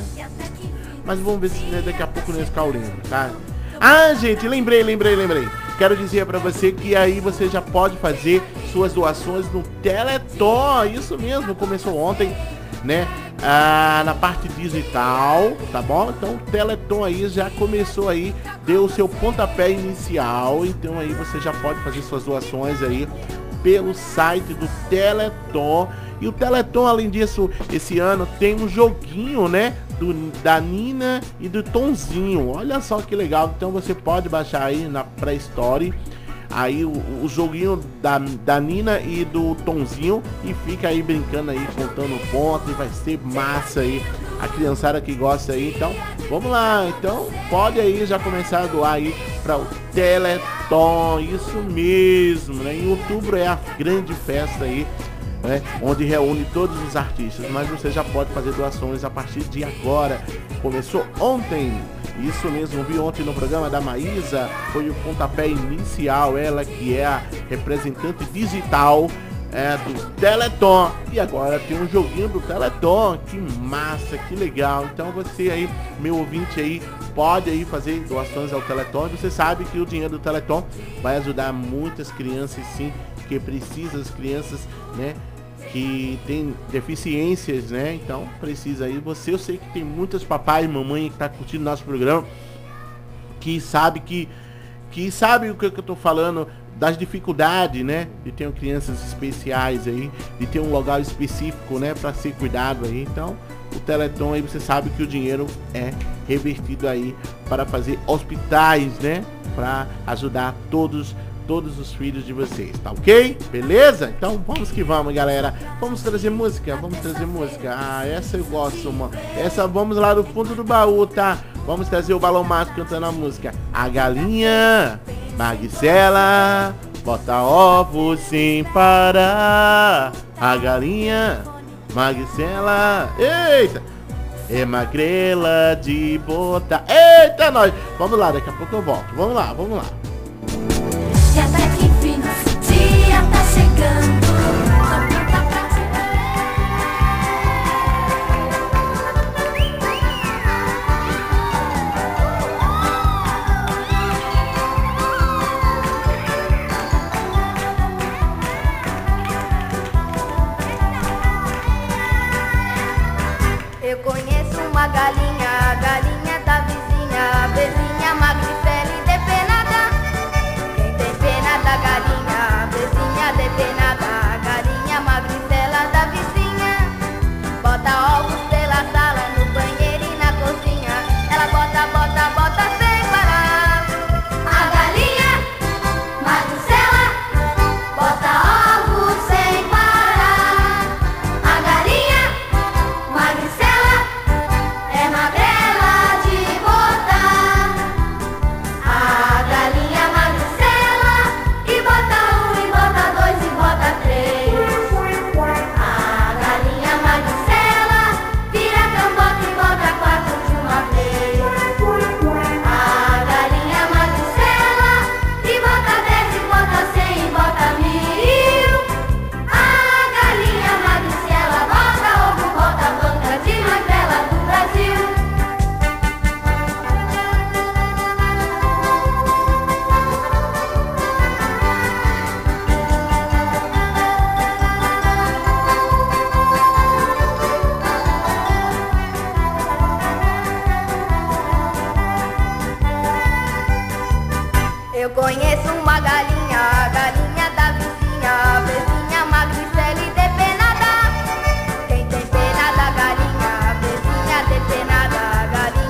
Mas vamos ver se né, daqui a pouco nesse Nescau lembra, tá? Ah, gente, lembrei, lembrei, lembrei. Quero dizer pra você que aí você já pode fazer suas doações no Teleton. Isso mesmo, começou ontem, né? Ah, na parte digital, tá bom? Então o Teleton aí já começou aí, deu o seu pontapé inicial. Então aí você já pode fazer suas doações aí pelo site do Teleton. E o Teleton, além disso, esse ano tem um joguinho, né? Do, da Nina e do Tonzinho. Olha só que legal. Então você pode baixar aí na Play Store aí o, o joguinho da, da Nina e do Tonzinho e fica aí brincando aí, contando ponto, e vai ser massa aí, a criançada que gosta aí. Então vamos lá, então pode aí já começar a doar aí para o Teleton. Isso mesmo, né? Em outubro é a grande festa aí, né, onde reúne todos os artistas, mas você já pode fazer doações a partir de agora. Começou ontem, isso mesmo, vi ontem no programa da Maísa, foi o pontapé inicial, ela que é a representante digital é, do Teleton, e agora tem um joguinho do Teleton, que massa, que legal. Então você aí, meu ouvinte aí, pode aí fazer doações ao Teleton. Você sabe que o dinheiro do Teleton vai ajudar muitas crianças, sim, que precisam, as crianças, né, que tem deficiências, né? Então precisa aí. Você, eu sei que tem muitas papai e mamãe que tá curtindo nosso programa, que sabe que que sabe o que, que eu tô falando, das dificuldades, né, de ter crianças especiais aí, de ter um lugar específico, né, para ser cuidado aí. Então o Teleton aí, você sabe que o dinheiro é revertido aí para fazer hospitais, né, para ajudar todos todos os filhos de vocês, tá ok? Beleza? Então vamos que vamos, galera. Vamos trazer música, vamos trazer música. Ah, essa eu gosto, mano. Essa vamos lá do fundo do baú, tá? Vamos trazer o Balão Mágico cantando a música A Galinha Magricela bota ovos sem parar. A galinha Magricela, eita, é magrela de botar. Eita, nós! Vamos lá, daqui a pouco eu volto. Vamos lá, vamos lá. E até que enfim nosso dia tá chegando. Eu conheço uma galinha, a galinha da vizinha, a vizinha magricela e depenada. Quem tem pena da galinha, a vizinha depenada, a galinha magricela da vizinha. Bota ovos pela sala, no banheiro e na cozinha. Ela bota, bota, bota sem parar. A galinha magricela bota ovos sem parar. A galinha magricela é magrela de botar. A galinha magricela e bota um, e bota dois, e bota três. A galinha magricela vira cambota e bota quatro de uma vez. A galinha magricela e bota dez, e bota cem, e bota mil. A galinha magricela bota ovo, bota banca de magrela do Brasil. Eu conheço uma galinha, a galinha da vizinha, a vizinha magricela e depenada. Quem tem pena da galinha, a vizinha depenada, a galinha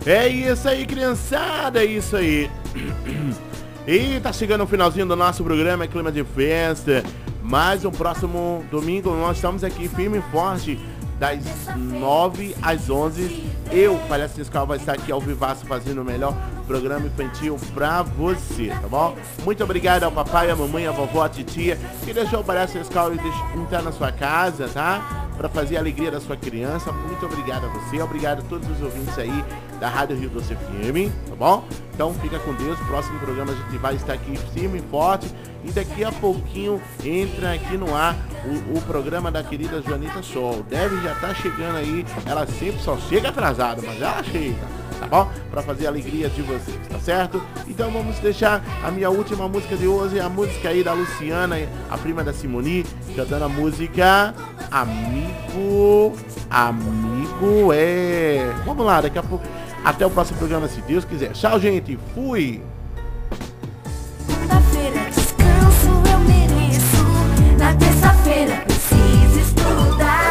É isso aí, criançada, é isso aí. E tá chegando o finalzinho do nosso programa, é clima de festa. Mas no próximo domingo nós estamos aqui firme e forte, das nove às onze. Eu, Palhaço Nescau, vai estar aqui ao vivaço fazendo o melhor programa infantil pra você, tá bom? Muito obrigado ao papai, à mamãe, à vovó, à titia, que deixou o Palhaço Nescau entrar na sua casa, tá? Pra fazer a alegria da sua criança. Muito obrigado a você, obrigado a todos os ouvintes aí da Rádio Rio Doce F M, tá bom? Então fica com Deus, próximo programa a gente vai estar aqui firme e forte. E daqui a pouquinho entra aqui no ar o, o programa da querida Joanita Sol. Deve já estar chegando aí, ela sempre só chega atrasada, mas ela chega, tá bom? Pra fazer a alegria de vocês, tá certo? Então vamos deixar a minha última música de hoje, a música aí da Luciana, a prima da Simoni, cantando a música Amigo, Amigo é... Vamos lá, daqui a pouco, até o próximo programa, se Deus quiser. Tchau, gente, fui! Segunda-feira, descanso eu mereço. Na terça-feira, preciso estudar.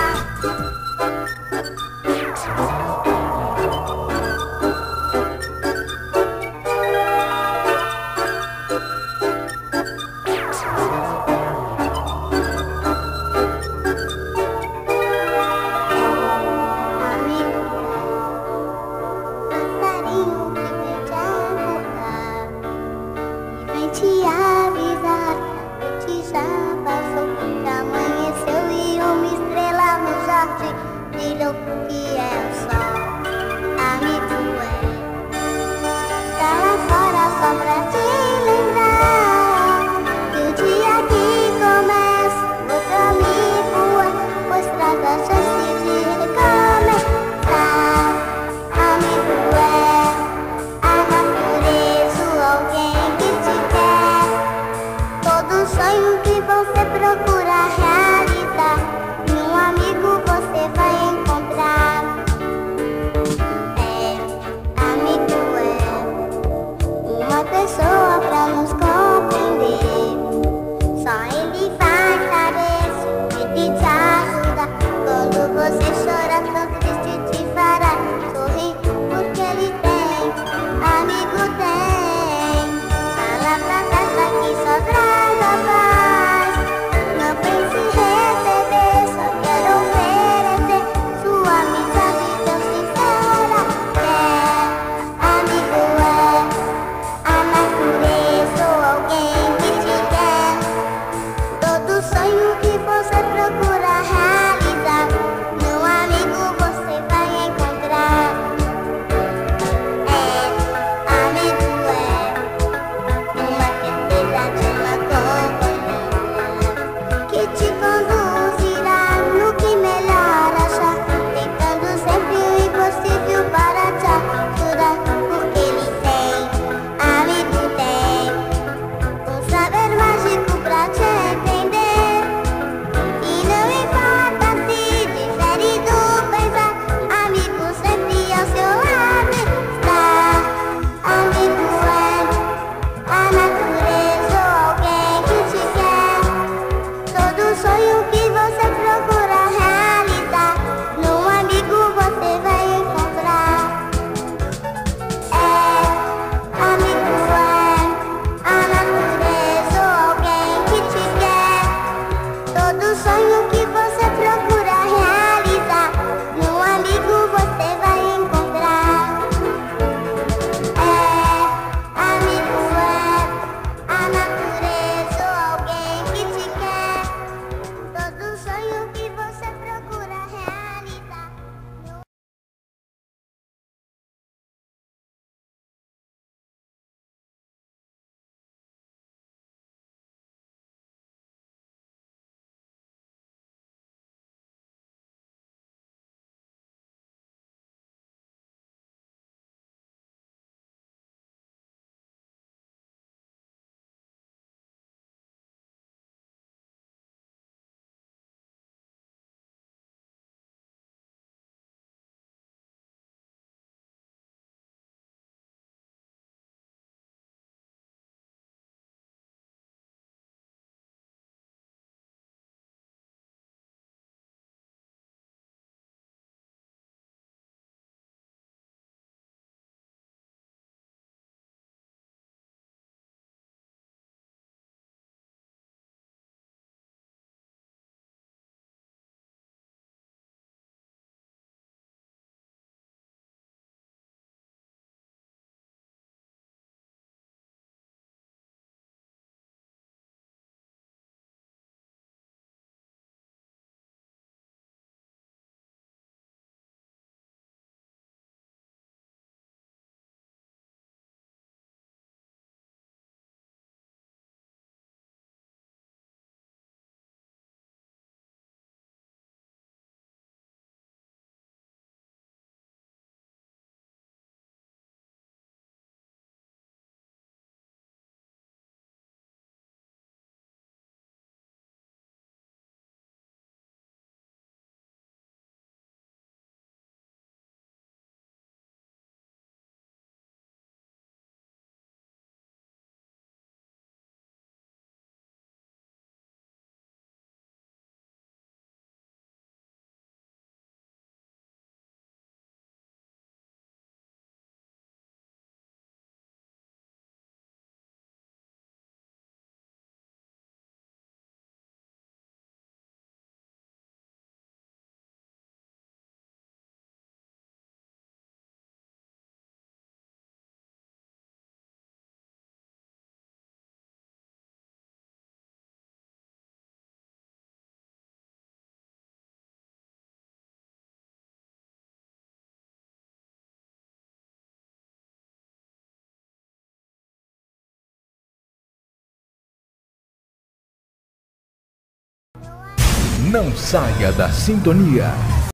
Te avisar, a noite já passou, pra amanhecer. Não saia da sintonia.